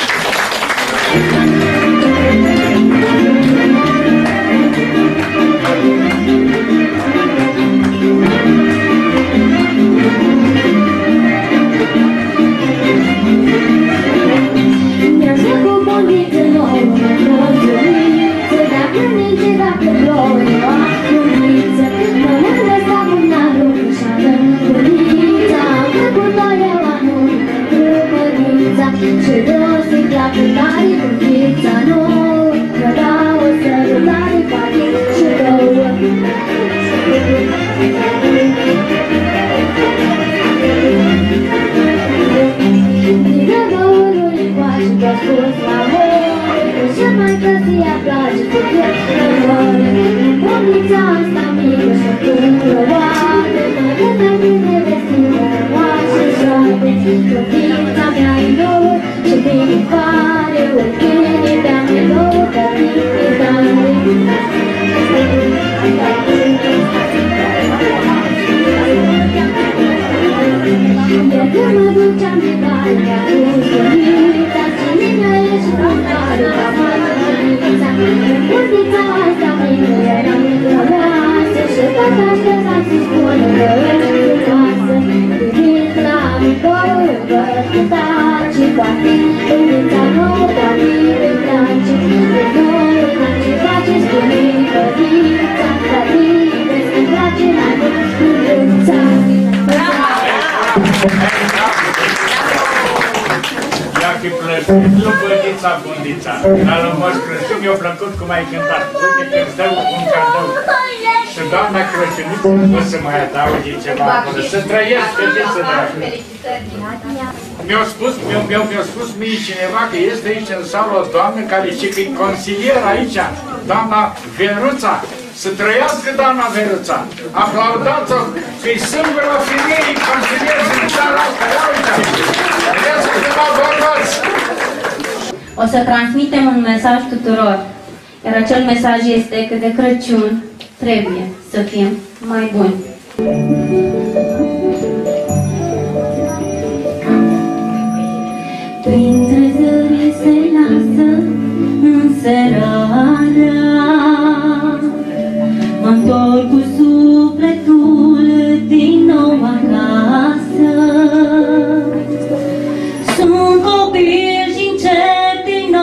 Nu bădița, bundița, dar la Moș Crăciun mi-a plăcut cum ai cântat. Uite că îți dau un cadou. Și doamna Crăciuniță o să mai adaugi ceva acolo. Să trăiesc, fetiță dragă. Mi-a spus, mi-a mi spus mie cineva că este aici în sală o doamnă care zice că e consilier aici, doamna Veruța. Să trăiască doamna Veruța. Aplaudați-o că e singura femeie consilier din țara asta. Ia uite! Vedeți câteva bărbați! O să transmitem un mesaj tuturor, iar acel mesaj este că de Crăciun trebuie să fim mai buni. Printre zări se lasă înserarea, mă-ntorc cu sufletul din nou acasă. Sunt copil și încep din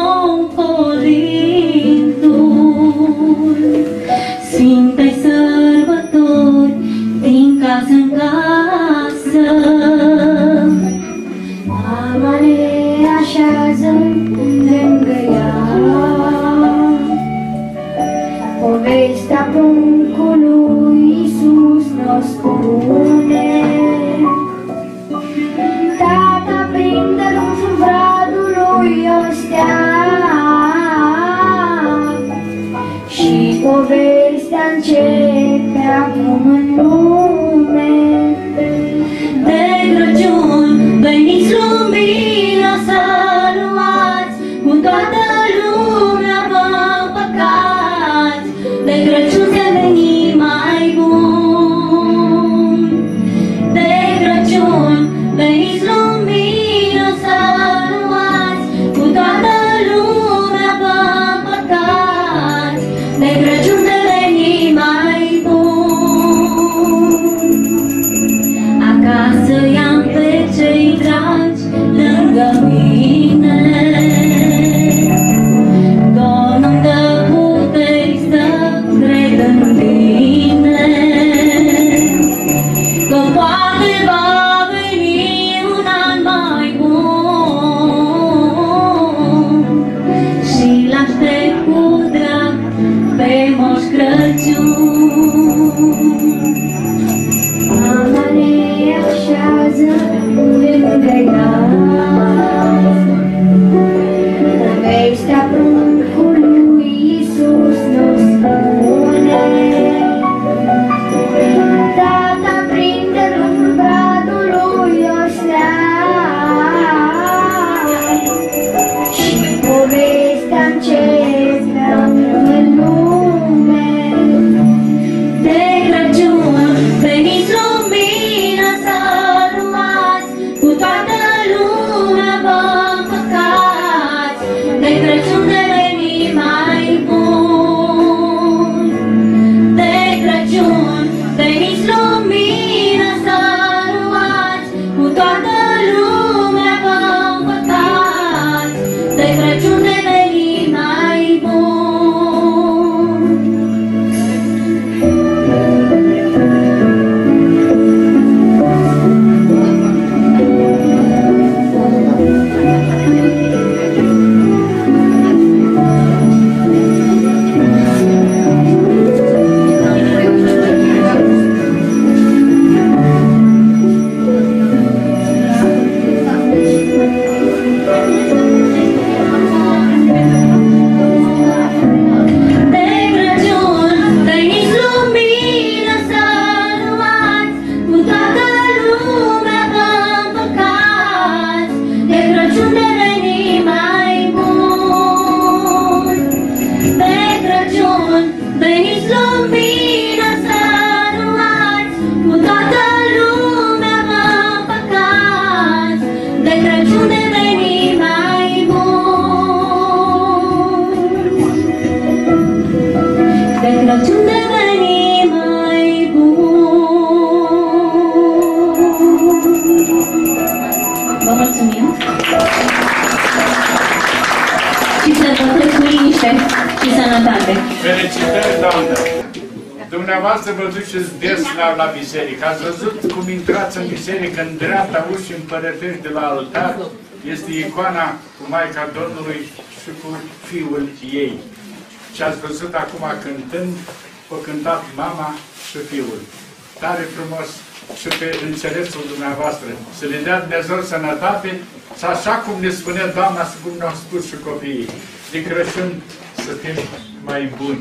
veniți lumină să luați, cu toată lumea vă împăcați, de Crăciun deveni mai bun. Acasă i-am pe cei dragi lângă mine, Domnul-mi dă puteri să cred în tine, că poate va veni un an mai bun și l-aștept cu drag pe Moș Crăciun. Mama ne așează lângă ea, vestea pruncului Iisus nu spune. Tata prinde rândul bradului oștean și povestea începe în lume. De Crăciun veniți lumină să luați, cu toată lumea vă împăcați, de Crăciun deveni mai bun. De Crăciun veniți lumină să luați, cu toată lumea vă împăcați, de Crăciun deveni mai bun. De Crăciun veniți lumină să luați, cu toată lumea vă împăcați, de Crăciun deveni mai bun. De Crăciun veniți lumină să luați, cu toată lumea vă împăcați, de Crăciun deveni mai bun. De Crăciun deveni mai bun. Vă mulțumim și sărbători cu liniște și sănătate. Felicitări, doamnă! Dumneavoastră vă duceți des la, la biserică. Ați văzut cum intrați în biserică, în dreapta ușii împărătești de la altar este icoana cu Maica Domnului și cu Fiul ei. Și ați văzut acum cântând, o cântat mama și fiul. Tare frumos și pe înțelesul dumneavoastră. Să le dea Dumnezeu sănătate și așa cum ne spune Doamna și cum ne-au spus și copiii. De Crăciun să fim mai buni.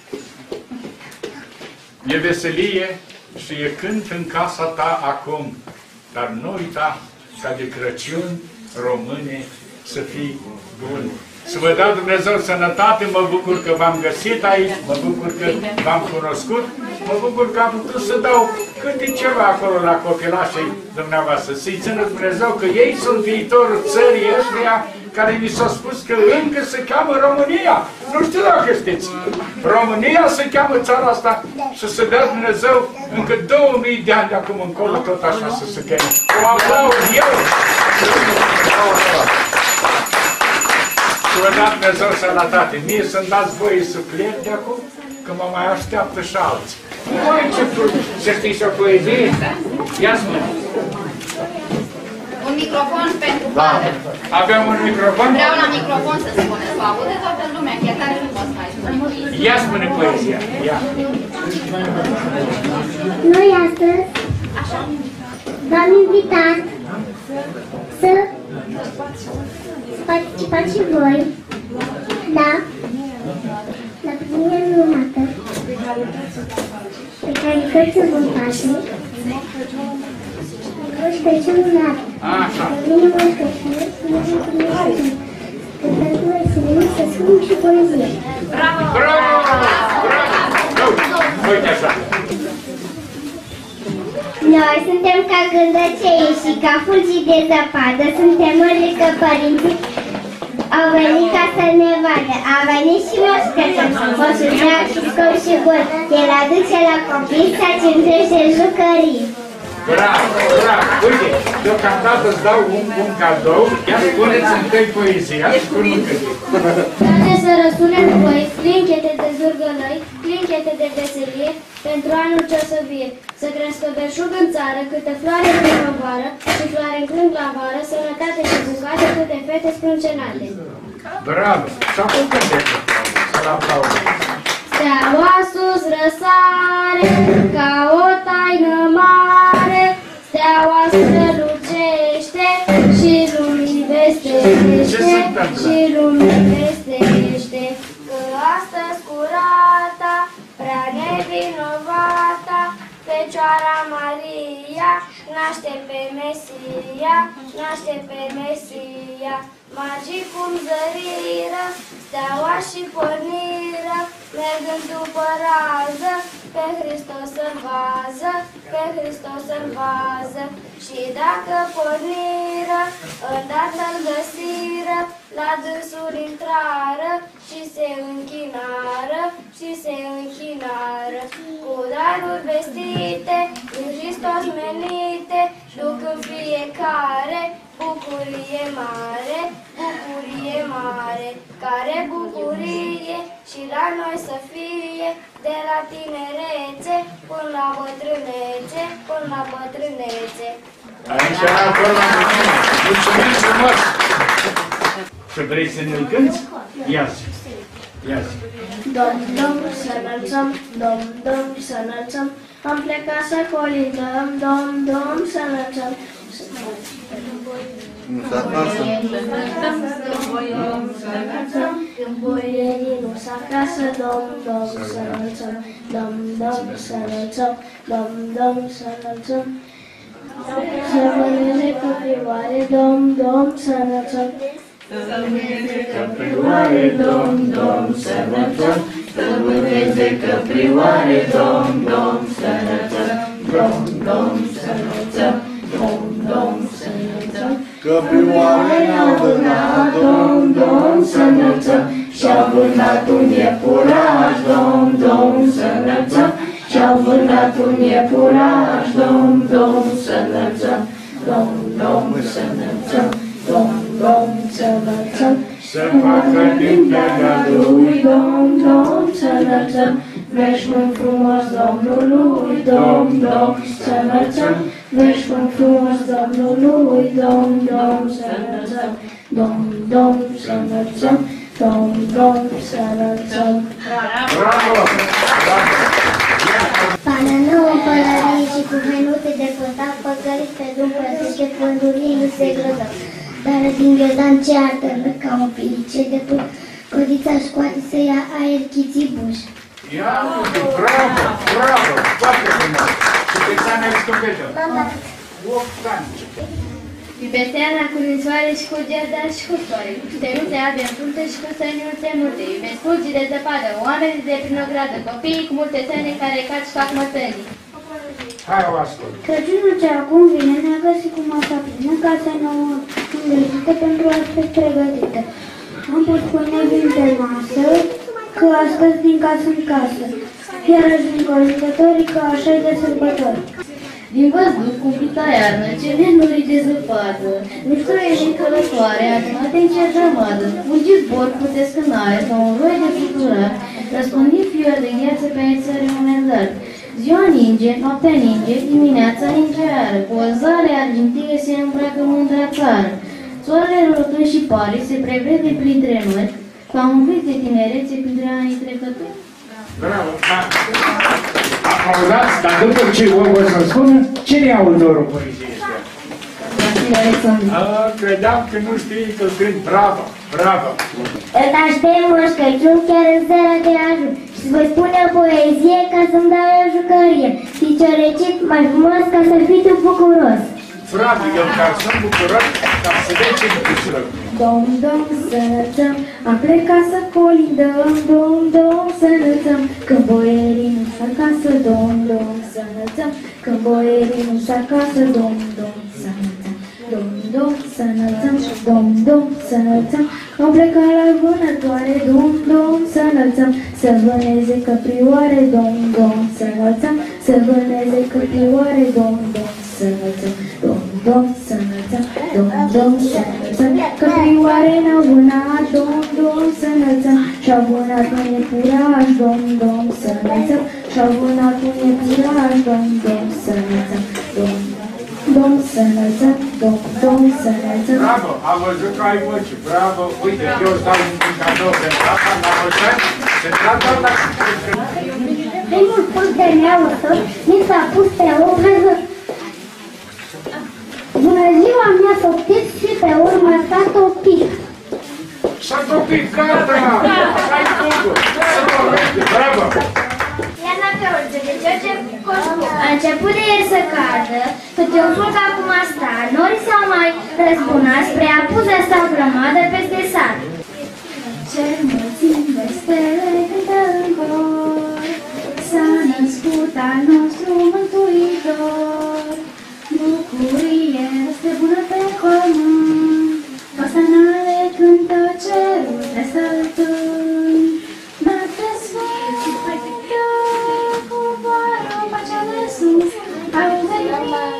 E veselie și e cânt în casa ta acum, dar nu uita ca de Crăciun, române, să fii bun. Să vă dau Dumnezeu sănătate, mă bucur că v-am găsit aici, mă bucur că v-am cunoscut, mă bucur că am putut să dau câte ceva acolo la copilașii dumneavoastră. Să-i țină Dumnezeu că ei sunt viitorul țării ăștia care mi s-a spus că încă se cheamă România. Nu știu dacă știți. România se cheamă țara asta și să dea Dumnezeu încă două mii de ani de acum încolo tot așa să se cheme. O aplauz eu! Să vă dați Dumnezeu sănătate. Mie să-mi dați voie să plec de acum, că mă mai așteaptă și alții. Voi ce să știți o poezie? Ia spune. Un microfon pentru padre. Avem un microfon? Vreau la microfon să spuneți. Vă aude toată lumea, chiar tare frumos mai spune. Ia spune poezia. Ia. Noi astăzi v-am invitat să participați și voi la la primirea minunată pe care cărți vom face. Moș Crăciun minunat. Vine Moș Crăciun, vine Moș Crăciun. Cântăm noi să venim să spunem și poezie. Bravo! Bravo! Bravo! Uite așa. Noi suntem ca gândăcei și ca fulgii de zăpadă, suntem mândri că părinții au venit ca să ne vadă. A venit și Moș Crăciun, moșul drag și scop și bun. El aduce la copii să cintrește jucării. Bravo, bravo! Uite, deocamdată îți dau un, un cadou. Ia spuneți întâi poezia și tu nu câte. Doamne, să răsunem voi, clinchete de zurgălăi, clinchete de veselie, pentru anul ce o să vie. Să crească belșug în țară, câte floare în primăvară și floare în crâng la vară, sănătate și bucate, câte fete sprâncenate. Bravo! Și acum cântece. Să-l aplaudăm. Steaua sus răsare, ca o taină mare, steaua strălucește și lumii vestește, și lumii vestește, că astăzi curata, prea nevinovata, Fecioara Maria naște pe Mesia, naște pe Mesia. Magii cum zăriră, steaua și porniră, mergând după rază, pe Hristos în vază, pe Hristos în vază. Și dacă porniră, îndată-l găsiră, la dânsul intrară și se închinară, și se închinară. Cu daruri vestite, în Hristos menite, duc în fiecare bucurie mare, bucurie mare, care bucurie și la noi să fie, de la tinerețe până la bătrânețe, până la bătrânețe. Aici era acolo la mine. Mulțumim frumos! Și vrei să ne-l cânti? Ia-ți! Ia-ți! Domn, domn, să înălțăm, domn, domn, să înălțăm, am plecat să colindăm, domn, domn, să înălțăm. Nu s-a acasă. Când boierii nu s-a acasă, domn, domn, să înălțăm, domn, domn, să înălțăm, domn, domn, să înălțăm. Să vâneze căprioare, domn, domn, să înălțăm. Să vâneze căprioare, domn, domn, să înălțăm. Să vâneze căprioare, domn, domn, să înălțăm. Domn, domn, să înălțăm. Domn, domn, să înălțăm. Căprioare ne-au vânat, domn, domn, să înălțăm. Și-au vânat un iepuraș, domn, domn, să înălțăm. Și-au vânat un iepuraș, domn, domn, să înălțăm. Domn, domn, să înălțăm. Domn, domn, să înălțăm. Să facă din plăga lui, domn, domn, să înălțăm. Veșmânt frumos Domnului, domn, domn, să înălțăm. Veșmânt frumos Domnului, domn, domn, să înălțăm. Domn, domn, să înălțăm. Domn, domn, să înălțăm. Bravo! Pană nouă pălării și cu menute de pătat, păcăriți pe drum păzește pândurii nu se grădă. Dar din ghedan ce ardă ca o pilice de pânt, codița scoate să ia aer chiții buși. Ia, bravo, bravo, foarte frumos. Și pe ți-am Aristotelă. opt ani. Iubeseana cu rinsoare și cu gerdar și cu soare, cu stenuțe albe în frunte și cu săniuțe multe. Iubesc fulgii de zăpadă, oamenii de prin ogradă, copiii cu multe sene care cad și fac mătănii. Hai o ascult. Crăciunul ce acum vine ne-a găsit cu masa plină, casa nouă îngrijită pentru astfel pregătită. Am pus pâine vin pe masă, că astăzi din casă în casă, iar azi din colicătorii că așa e de sărbători. Din văzduh cumplita iarnă, ce nenuri de zăpadă, miștoiești călătoare, adunate în cer rămadă, fugi zbor, plutesc în aer, ca un roi de fluturat, răspândi fior de gheață pe ai țării uneldat. Ziua ninge, noaptea ninge, dimineața ninge iară, cu o zare argintie se îmbracă mândra țară. Soarele rotund și pare se prevede printre noi, ca un vânt de tinerețe printre anii trecători. Bravo! Audați, dar după ce o vă să spună, cine au dorul poeziei astea? Credeam că nu știi că cânt. Bravo, bravo! Îl aștept Moș Crăciun chiar în seara de ajun și îți voi spune o poezie ca să-mi dau o jucărie. Știi ce-o recit mai frumos ca să fii tu bucuros. Bravo, eu ca să nu bucurăm, ca să vedem ce Dom, dom, să înălțăm, am plecat să colindăm, dom, dom, să înălțăm, când boierii nu s acasă, dom, dom, să înălțăm, când boierii nu s acasă, dom, dom, să înălțăm, dom, dom, să înălțăm, dom, dom, să înălțăm, au plecat la vânătoare, dom, dom, să înălțăm, să vâneze căprioare, dom, dom, să înălțăm, să vâneze căprioare, dom, dom, să înălțăm, dom, dom, să înălțăm, dom, dom, să înălțăm, căprioare n-au vânat, dom, dom, să înălțăm, și-au vânat un iepuraș, dom, dom, să înălțăm, și-au vânat un iepuraș, dom, dom, să înălțăm, dom, dom, să înălțăm, dom, dom, să înălțăm. Bravo, am văzut că ai voce, bravo, uite, eu îți dau un cadou pentru asta, la mulți ani, pentru asta, la Primul punct de neauță mi s-a pus pe obreză. Bună ziua, mi-a topit și pe urmă s-a topit. S-a topit, gata! Hai fugul! Bravo! Iarna Teorge, de George Coscu. A început de ieri să cadă, câte un foc acum sta, norii s-au mai răzbunat spre apuză sau grămadă peste sat. Cel mulțim vestele cântă în cor, s-a născut al nostru mântuitor. Bucurie este bună pe pământ, pasanale cântă cerul de săltâni. Noapte sfântă, coboară pacea de sus, au venit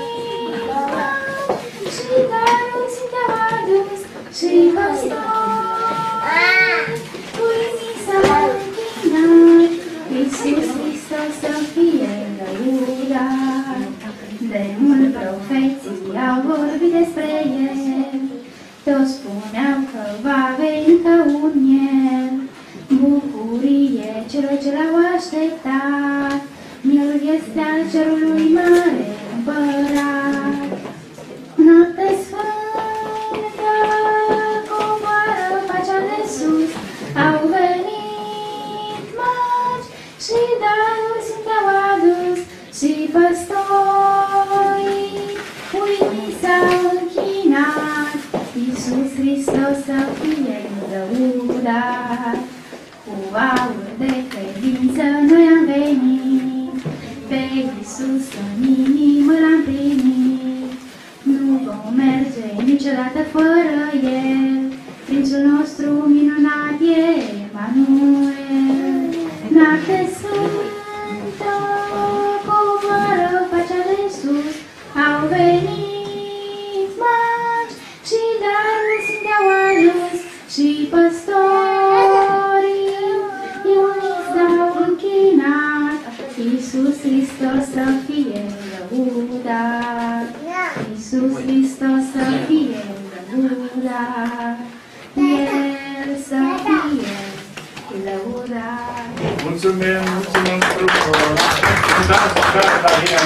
și darul ți te-au adus, și păstori, cuinii s-au închinat, Iisus Hristos să fie lăudat. De mult profeții au vorbit despre El, toți spuneau că va veni ca un miel. Bucurie celor ce l-au așteptat, mielul este al cerului mare împărat. Noapte sfântă, coboară pacea de sus, au venit magi și darul sfânt te-au adus, și păstorii uimii s-au închinat. Iisus Hristos să fie lăudat. Cu aur de credință noi am venit, pe Iisus în inimă l-am primit. Nu vom merge niciodată fără El, Prințul nostru minunat e Emanuel. Noapte sfântă, coboară pacea de sus, au venit magi și darul sfânt te-au adus, și păstorii iunii s-au închinat. Iisus Hristos să fie lăudat, Iisus Hristos să fie lăudat, El să fie lăudat. Mulțumim, mulțumim frumos! Dați, dați, Daria,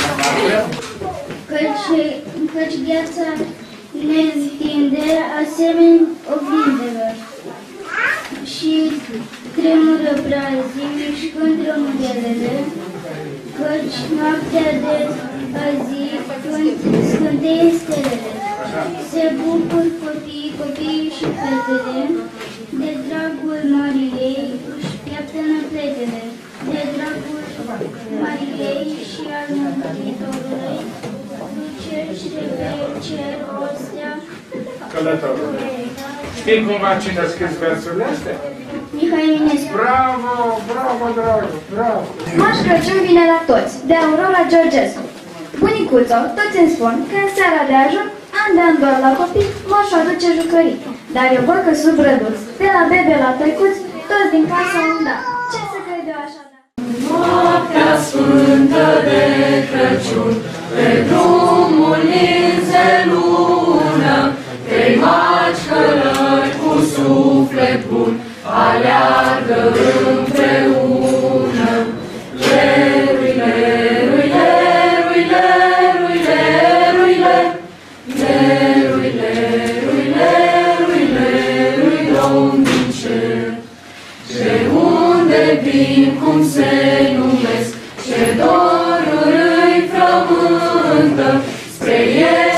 Căci, căci viața ne întinde asemenea oglindelor și tremură brazii mișcând rămâdelele, căci noaptea de azi scânteie stelele. Se bucur copiii, copiii și fetele, de dragul Mariei își piaptănă pletele, de dragul Mariei și al Mântuitorului, duceți de pe cer ostea călătorului. Știi cumva cine a scris versurile astea? Mihai Eminescu. Bravo, bravo, dragă, bravo! Moș Crăciun vine la toți, de Aurora Georgescu. Bunicuțo, toți îmi spun că în seara de ajun, an de an doar la copii, moșul aduce jucării. Dar eu văd că sub răduț, de la bebe la tăicuț, toți din casă au dat. Ce să cred eu așa? Noaptea sfântă de Crăciun, pe drumul lins de lună, trei magi călări cu suflet bun aleargă împreună. Lerui, lerui, lerui, lerui, lerui, lerui, lerui, lerui, lerui, Domn din cer. De unde vin, cum se numesc, ce doruri îi frământă, spre el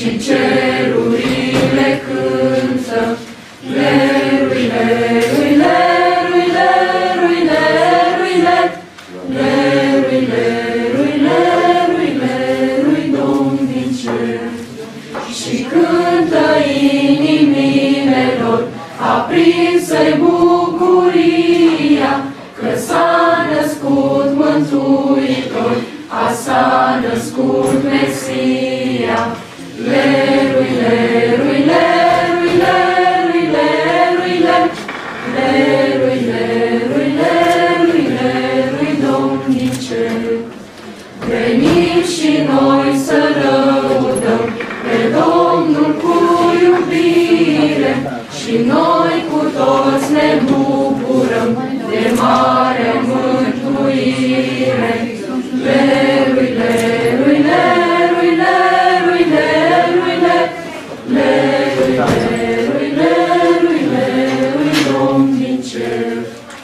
și cerurile cântă. Lerui, lerui, lerui, lerui, lerui, lerui, lerui, lerui, lerui, Domn din cer. Și cântă inimile lor, aprinsă-i bucuria, că s-a născut Mântuitor, a s-a născut Mesia. Lerui, lerui, lerui, lerui, lerui, lerui, lerui, lerui, lerui, Domn din cer. Venim și noi să lăudăm pe Domnul cu iubire și noi cu toți ne bucurăm de mare mântuire. Lerui, lerui, lerui, lerui, lerui, lerui, lerui, lerui, lerui, Domn din cer.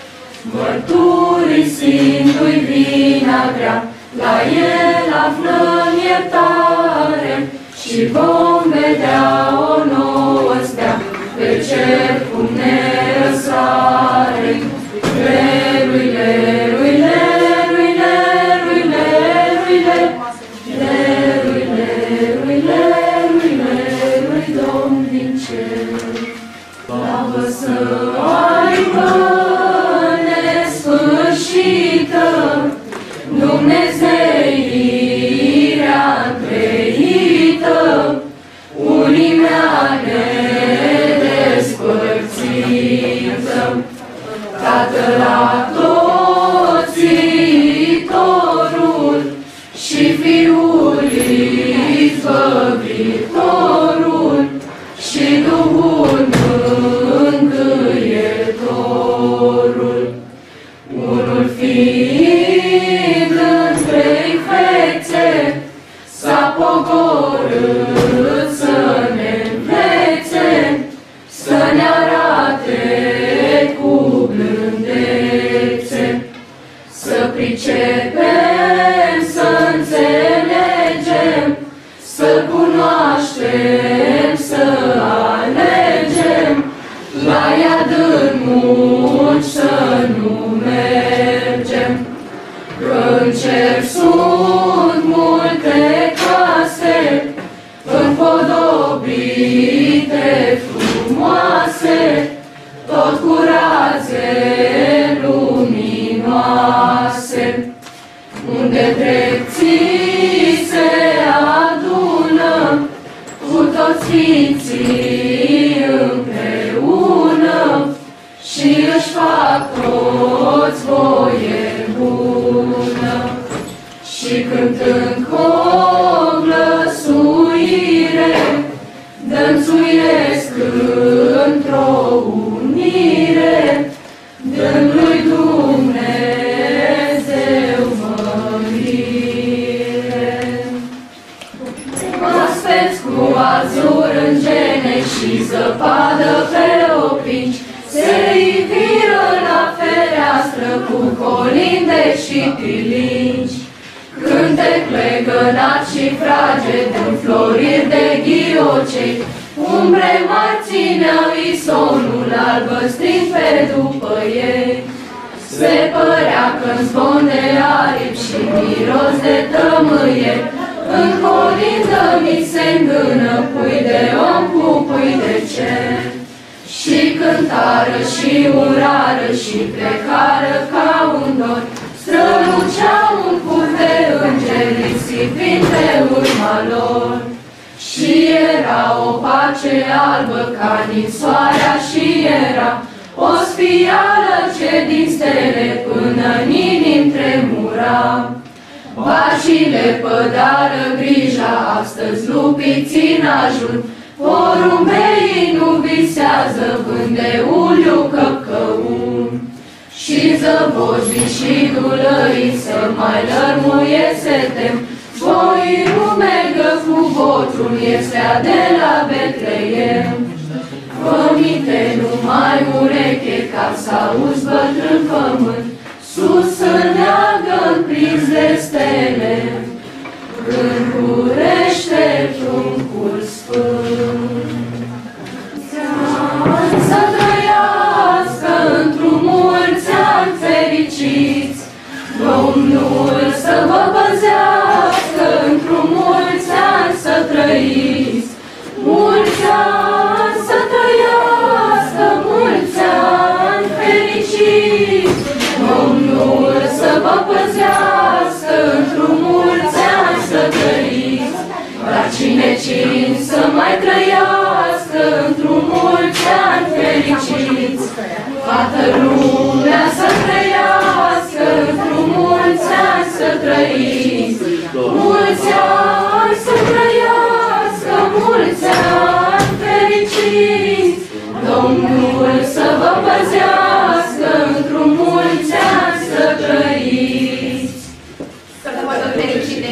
Mărturisindu-i vina grea, la El aflăm iertare și vom vedea o nouă stea pe cer cum ne răsare. Lerui, lerui, lerui, lerui, lerui, lerui, lerui, lerui, lerui, Domn din cer. Slavă să aibă nesfârșită Dumnezeirea întreită, unimea nedespărțită, Tatăl atotțitorul și Fiul izbăvitorul și Duhul mângâietorul, unul fiind în trei fețe, s-a pogorât să ne învețe, să ne arate cu blândețe, să pricepem, să înțelegem, să cunoaștem, să alegem, la iad în munci să nu mergem. Că în cer sunt multe case, împodobite frumoase, tot cu raze luminoase, unde drepții se adună, cu toți sfinții împreună, și își fac toți voie bună. Și cântând cu glăsuire, dănțuiesc într-o unire, dând lui Dumnezeu mărire. Oaspeți cu azur în gene și zăpadă pe opinci, se iviră la fereastră cu colinde și tilinci. Cântec legănat și fraged, înfloriri de ghiocei, umbre mari țineau isonul albăstrind pe după ei. Se părea că-n zvon de aripi și miros de tămâie, în colindă mi se îngână pui de om cu pui de cer. Și cântară și urară și plecară ca un dor, străluceau un cur de îngeri risipind pe urma lor. Și era o pace albă ca din soarea și era o spială ce din stele până-n inim tremura. Vacile pădară grija, astăzi lupii țin ajun, porumbeii nu visează vând de uliu căpcăun. Și zăbojii și dulăii să mai lărmuie se tem, voi rumegă cu botrul iesea de la Betleem. Fă-minte numai ureche ca s-auzi bătrân pământ, sus să neagă-n prins de stele. Când curește pruncul Sfânt. Să trăiască într-un mulți ani fericiți, Domnul să vă păzească într-un mulți ani să trăiți, mulți ani să trăiască, mulți ani fericiți, Domnul să vă păzească într-un mulți ani să trăiți, dar cine cin să mai trăiască într-un mulți ani fericiți, toată lumea să trăiască într-un mulți ani să trăiți, mulți ani să trăiască, mulți ani fericiți, Domnul să vă păzească într-un mulți ani să trăiți. Să vă văd fericite!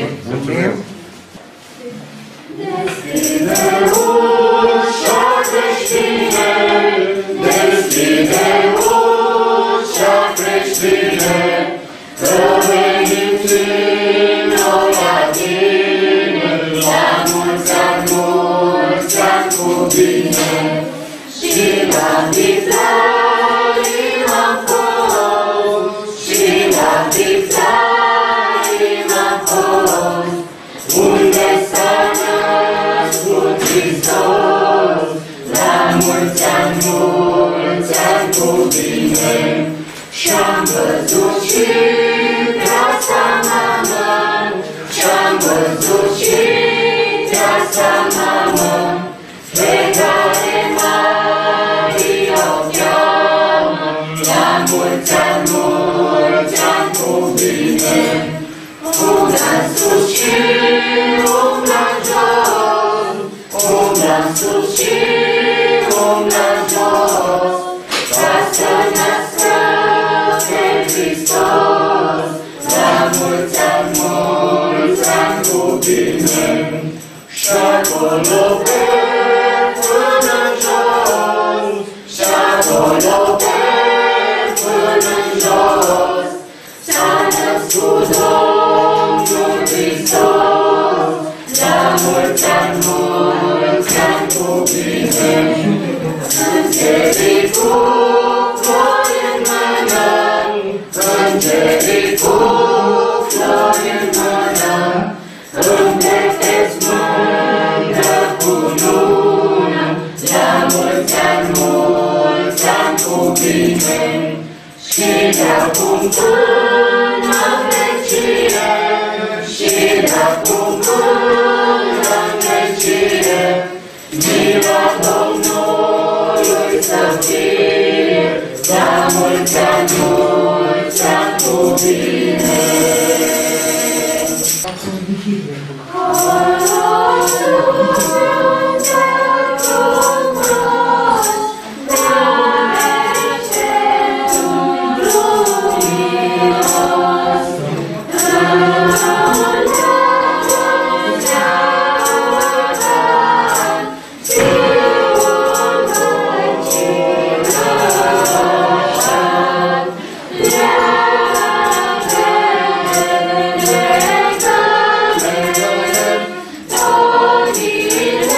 Deschide ușa creștine, deschide ușa creștine, că venim și noi la tine, la mulți ani, mulți ani cu bine, și la Tiflaim am fost, și la Tiflaim am fost, unde s-a născut Hristos, la mulți ani, mulți ani cu bine, și-am văzut și viața mamă, și-am văzut și viața mamă, pe care Maria o cheamă, la mulți ani, mulți ani cu bine, umbla sus și umbla jos, umbla sus și umbla jos, ca să nască pe Hristos, la mulți ani, mulți ani cu bine, și acolo pe până jos, și acolo pe până jos, s-a născut Domnul Hristos, la mulți ani, mulți ani cu bine, îngerii cu flori în mână, îngerii cu flori în mână, îndrepteți mândră cu lună, la mulți ani, mulți ani cu bine, și de-acum până în vecie, și de-acum până în vecie, mila Domnului să fie, la mulți ani, mulți ani cu bine. Yeah.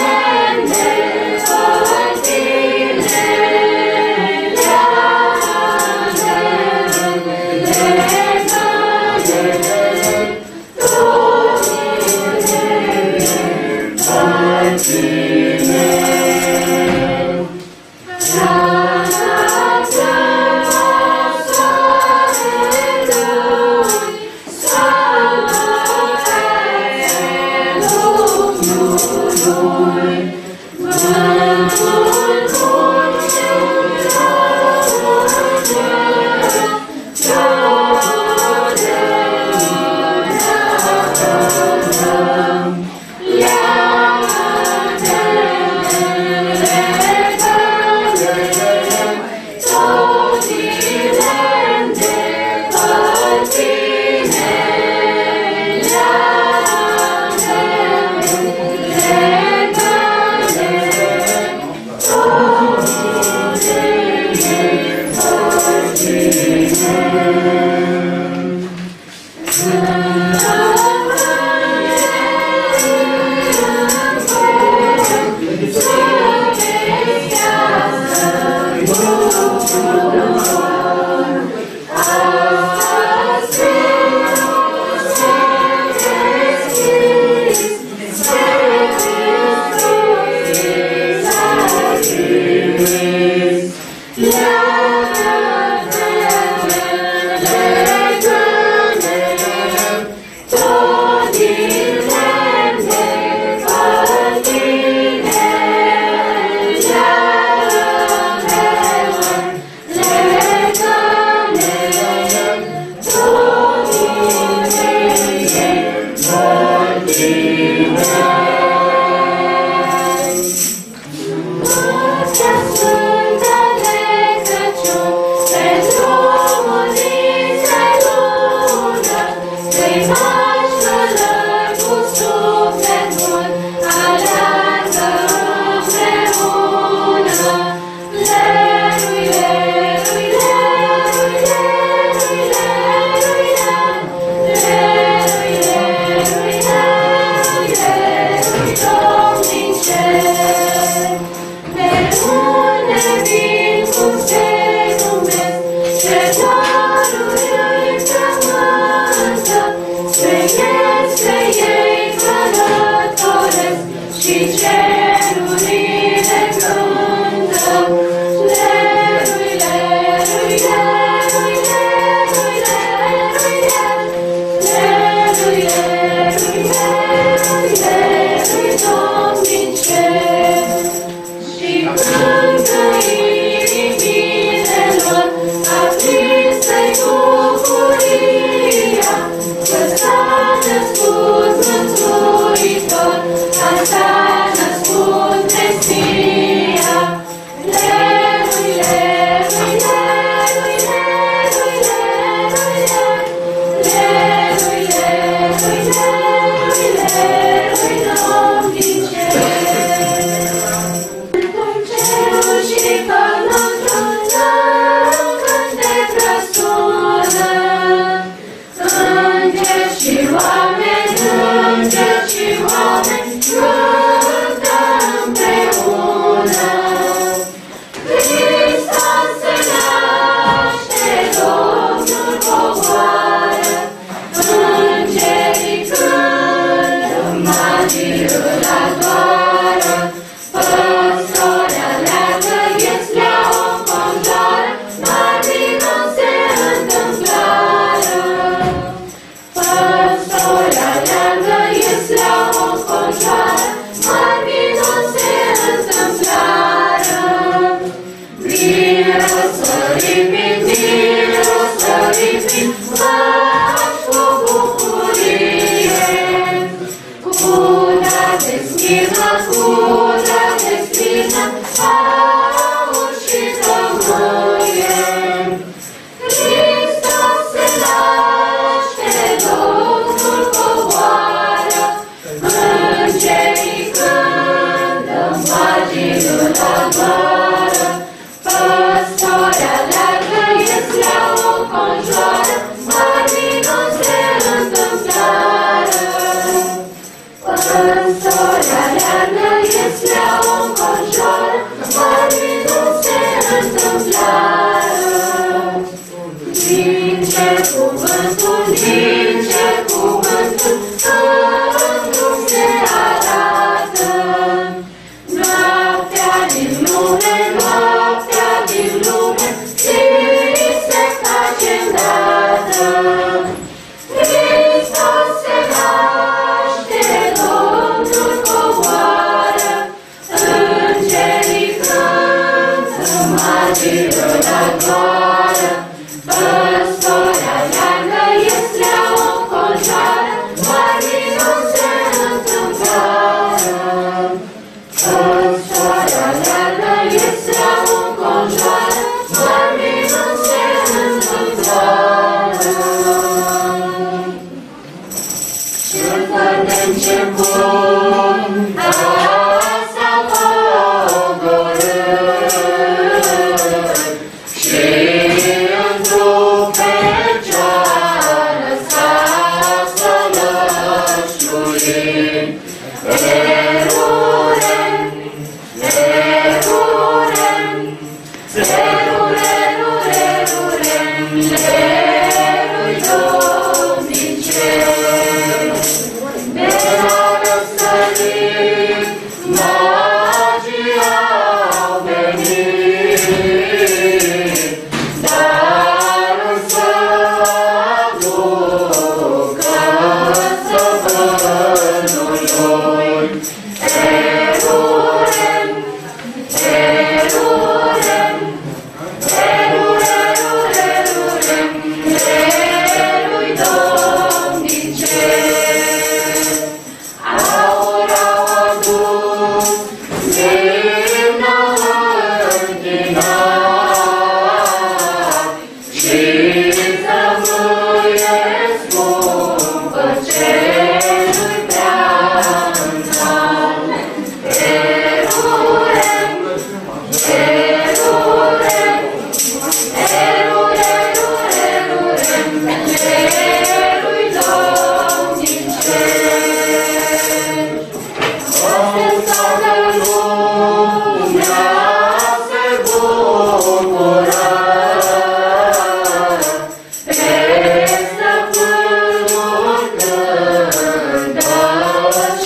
Lord.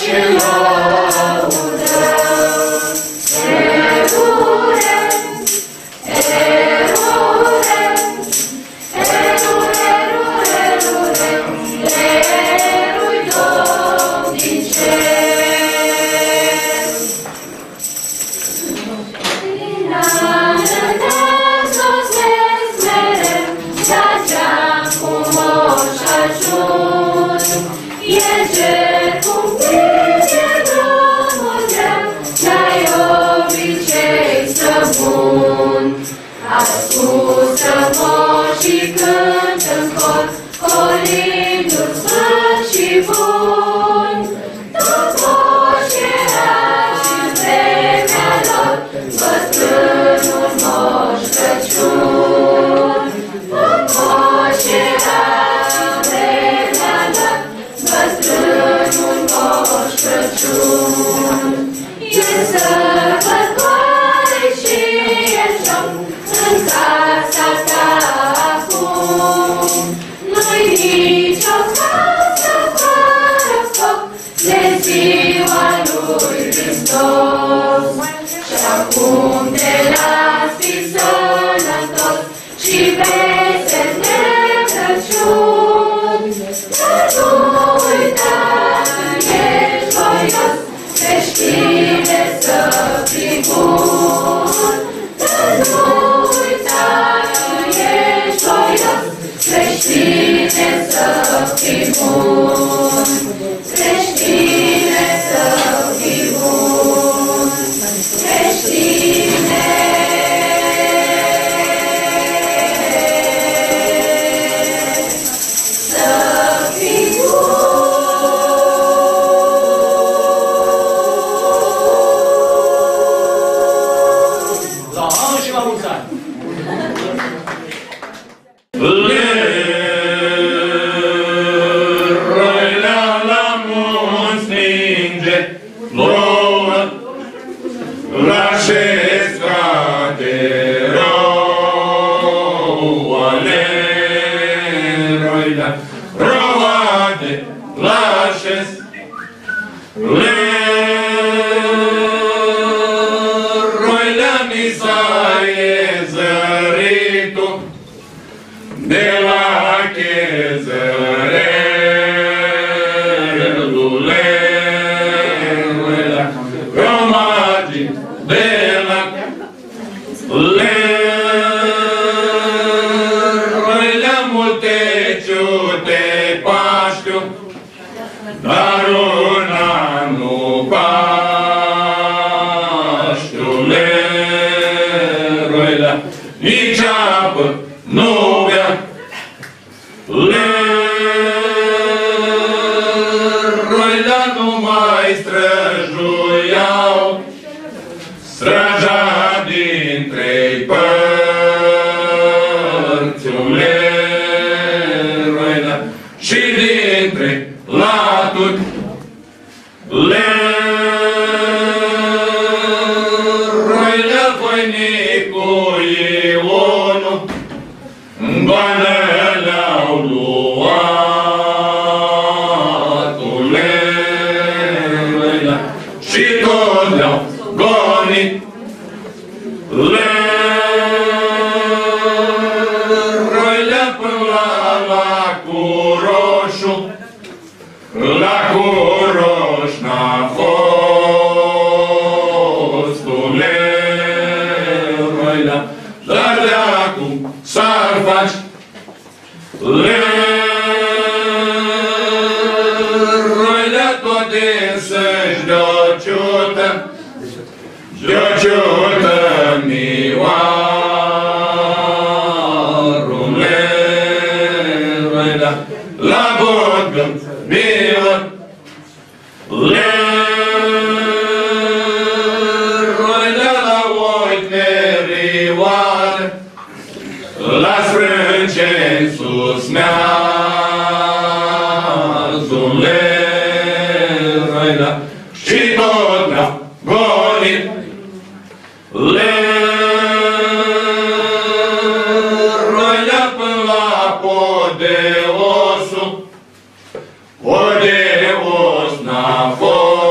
Odeos na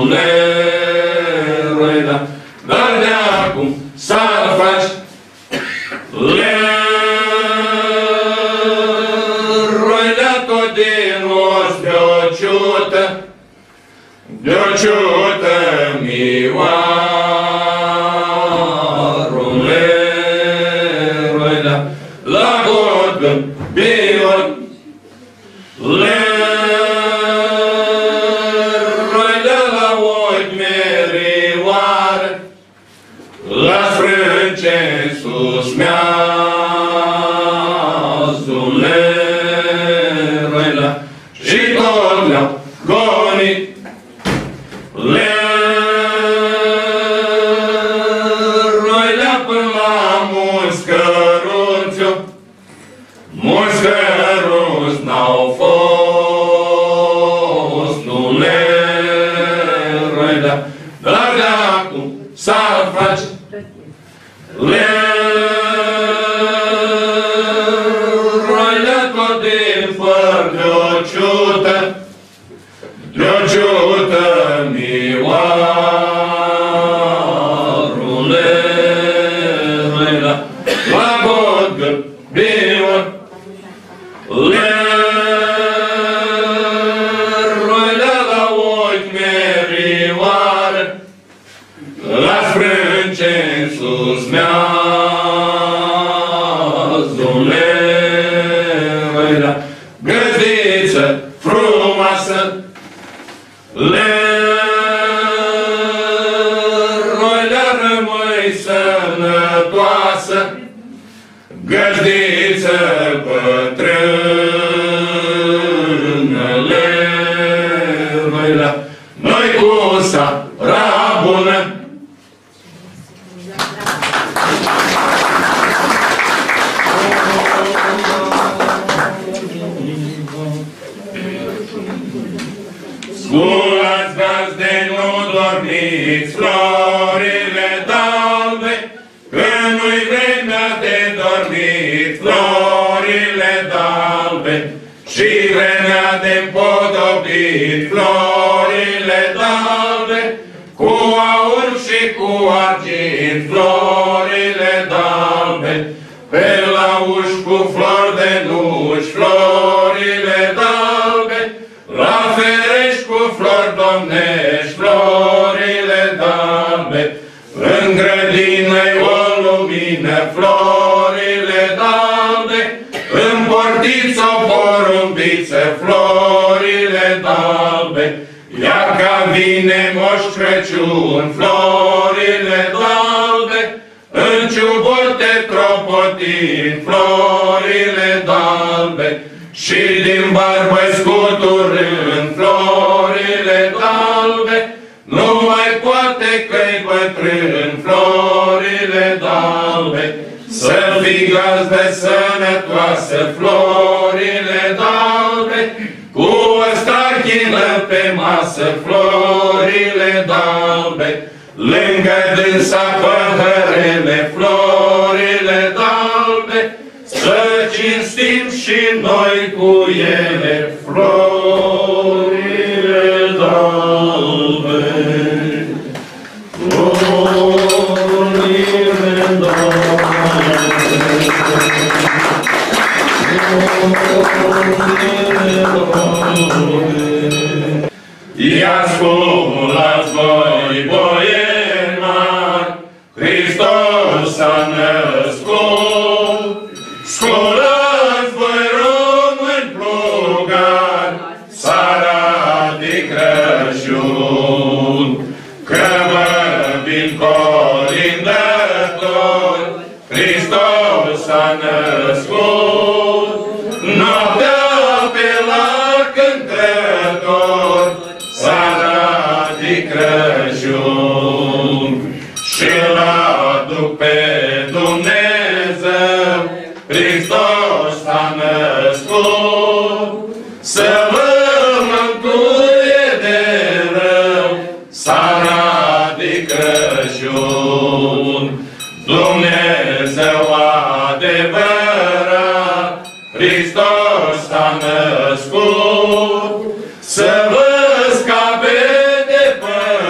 leroi la, dar de acum să-l faci leroi la tot din os de-o ciută, de-o ciută mioarul leroi la, la godgân bior leroi la la ochi merioară, la frânce sus meazul leroi la, și tot le-au gonit leroi la până la muscăruț-o, muscăruți n-au fost, nu leroi la, dar de acum s-ar face leroi la tot din făr de-o ciută, de-o ciută mioarul leroi la, la godgân bior leroi la la ochi merioară, la frânce sus meazul leroi la, găzdiță frumoasă leroi la, rămâi sănătoasă, găzdiță bătrână leroi la, noi cu sara bună. Sculați gazde, nu dormiți, florile d'albe, că nu-i vremea de dormit, florile d'albe, și vremea de împodobit, florile d'albe, cu aur și cu argint, florile d'albe, pe la uși cu flori de nuși, florile d'albe, la ferești cu flori domnești, florile d'albe, în grădină-i o lumină, florile d'albe, în portiță o porumbiță, florile d'albe, ia ca vine Moș Crăciun, florile d'albe, în ciubote tropotin, florile d'albe, și din barbă scuturând, florile d'albe, nu mai poate că-i bătrân, florile d'albe, să fii gazdă sănătoasă, florile d'albe, cu o strachină pe masă, florile d'albe, lângă dânsa păhărele, florile d'albe, să cinstim și noi cu ele, florile d'albe, florile d'albe. Ia sculați voi, boieri mari, Hristos s-a născut. Sculați voi, români plugari, seara de Crăciun, că vă vin colindători, Hristos s-a născut. Noaptea pe la cântători, seara de Crăciun, și-l aduc pe Dumnezeu, Hristos s-a născut, să vă mântuie de rău, seara de Crăciun. Dumnezeu adevărat, Hristos s-a născut, să vă scape de păcat.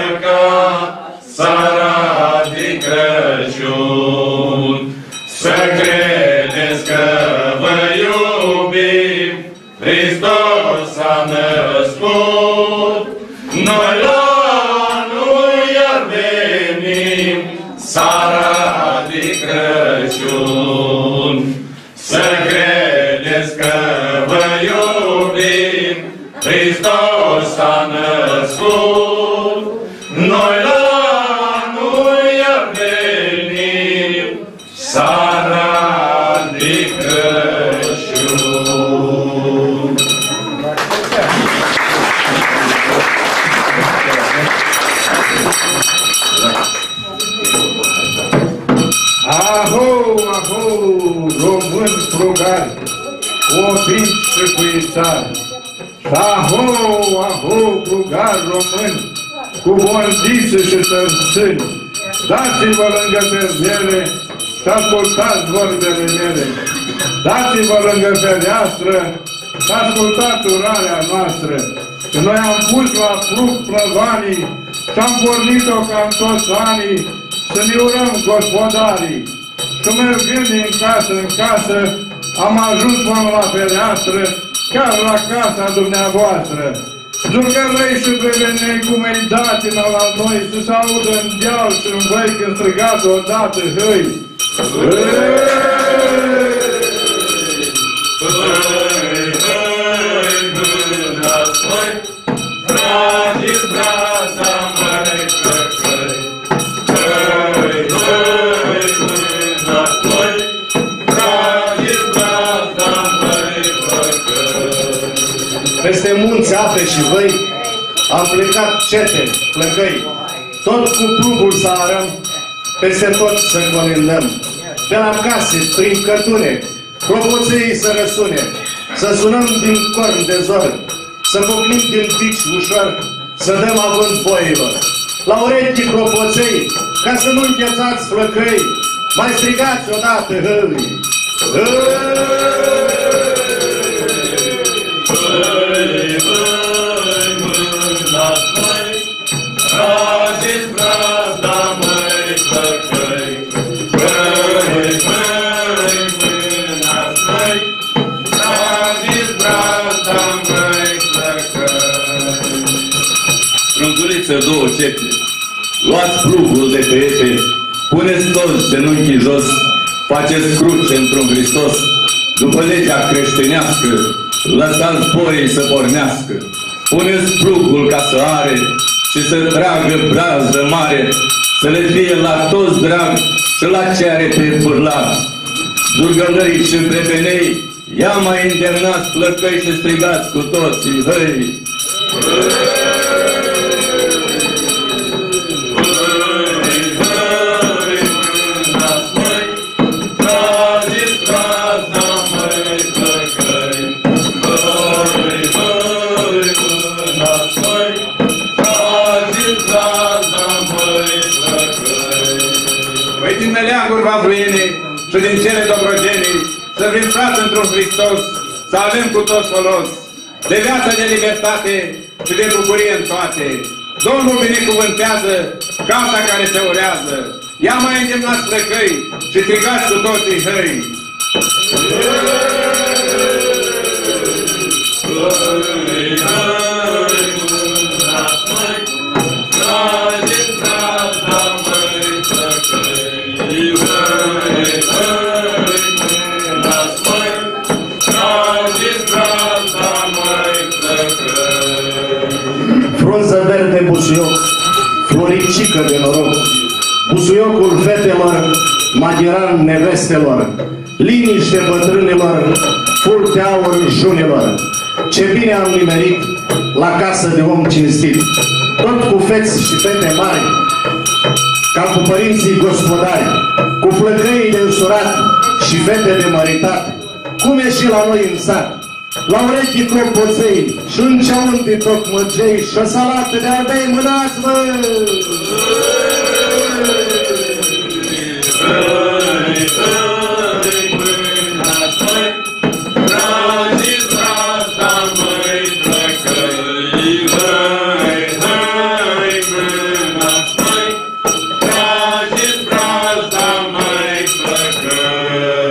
născut. Noi la anul iar venim, seara de Crăciun. Să credeți că vă iubim, Hristos s-a născut. Noi la anul iar venim, seara de Crăciun. Aho, aho, români frugari, obiți și cuitari. Aho, aho, frugari români, cu bondițe și tărțâni. Dați-vă lângă perziere și ascultați vorbele mele. Dați-vă lângă fereastră și ascultați urarea noastră. Că noi am pus la plug plăvanii și am pornit-o ca în toți anii să ne urăm gospodarii. Și mergând din casă în casă, am ajuns până la fereastră, chiar la casa dumneavoastră. Zurgălăi și bevenei cum îi datina la noi, să se audă în deal și în văi când strigați odată, hăi! Peste munți, ape și văi, am plecat cete, plăcăi, tot cu plugul să arăm, peste tot să colindăm. Pe la case, prin cătune, clopoței să răsune, să sunăm din corn de zor, să pocnim din pici ușor, să dăm avânt boilor. La urechi clopoței, ca să nu înghețați flăcăi, mai strigați odată, hăi! Hăi, hăi, mâna-ți măi, trageți brazda, măi, flăcăi. Hăi, hăi, mâna-ți măi, trageți brazda, măi, flăcăi. Strunguliță două cete, luați plugul de pe ete, puneți toți genunchii jos, faceți cruce într-un Hristos, după legea creștinească, lăsați boii să pornească. Puneți plugul ca să are și să tragă brazdă mare, să le fie la toți drag și la ce are pe pârlat. Zurgălăi și brebenei, ia mai îndemnați flăcăi și strigați cu toții, hăi! Și din cele dobrogenii, să fim frați într-un Hristos, să avem cu toți folos, de viață, de libertate și de bucurie în toate. Domnul binecuvântează casa care se urează. Ia mai îndemnați flăcăi și strigați cu toții, hăi! Frunză verde busuioc, floricică de noroc, busuiocul fetelor, maghiran nevestelor, liniște bătrânilor, furte aur junilor. Ce bine am nimerit la casă de om cinstit, tot cu feți și fete mari, ca cu părinții gospodari, cu flăcăii de însurat și fete de măritat, cum e și la noi în sat. La urechii clopoței și un ceaun de tocmăgei și o salată de albei, mânați, mă!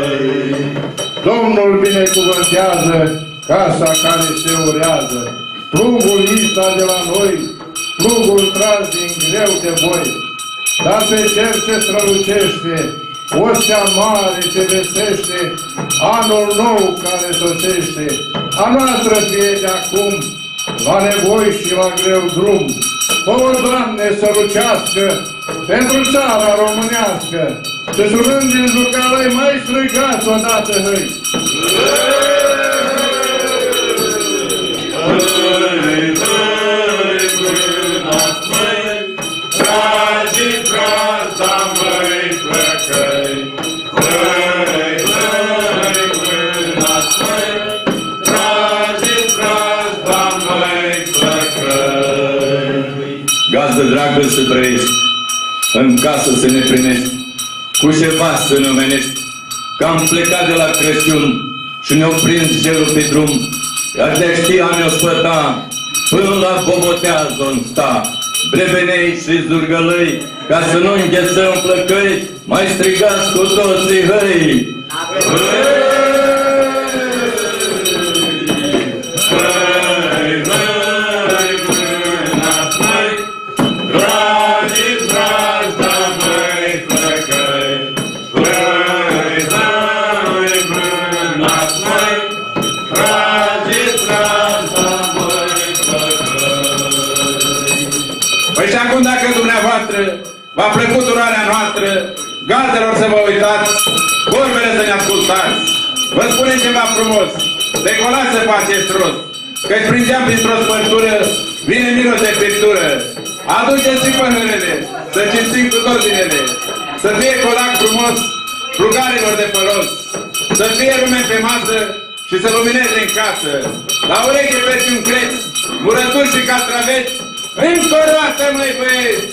Domnul binecuvântează casa care se urează, plugul Ista de la noi, plugul tras din greu de boi. Dar pe cer se strălucește, ostea mare se vestește, anul nou care sosește. A noastră fie de acum, la nevoi și la greu drum. O, Doamne, să lucească pentru țara românească, să sunând din Zucalăi mai strigați odată, hăi! Hăi, hăi, mâna-ți, măi, tragi braza, măi, plăcăi. Hăi, hăi, mâna-ți, măi, tragi braza, măi, plăcăi. Gazdă dragă să trăiești, în casă să ne primești, cu ceva să ne omenești, că am plecat de la Crăciun și ne-o prins gelul pe drum, iar de știa ne-o spăta, până la Bobotează-n sta, brevenei și zurgălăi, ca să nu înghețăm plăcăi, mai strigați cu toții, hăi! V-a plăcut urarea noastră, gazdelor să vă uitați, vorbele să ne ascultați. Vă spunem ceva frumos, decolați să faceți rost, că-i prindeam printr-o spărtură, vine miros de pictură. Aduceți și păhărele, să cinstim cu toți ele, să fie colac frumos, plugarilor de folos, să fie lume pe masă și să lumineze în casă. La ureche peți un creț, murături și castraveți, încă o dată, măi băieți!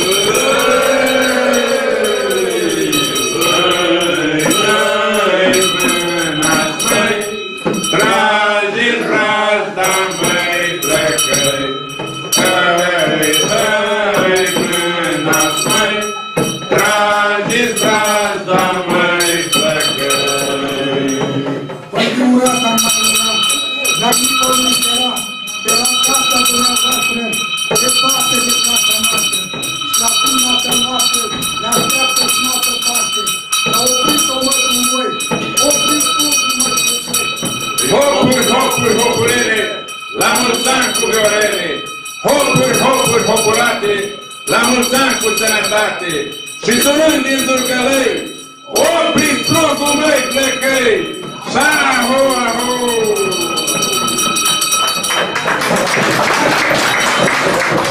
Tragi-n brazda, măi, plăcăi. Hăi, hăi, mâna-ți, măi, tragi-n brazda, măi, plăcăi. Păi nu urata mai era, dar Nicol nu era, de la casa dumneavoastră, departe de casa noastră, și acum noaptea noastră, ne așteaptă și noaptă parte. A oprit-o, măi, cu voi, oprit totul, măi, cu voi. Hopuri, hopuri, hopurele, la mulți ani cu viorele. Hopuri, hopuri, hopurate, la mulți ani cu sănătate. Și sunând din Zurgălăi, oprit plugul, măi, plecăi. Sa-ho, aho!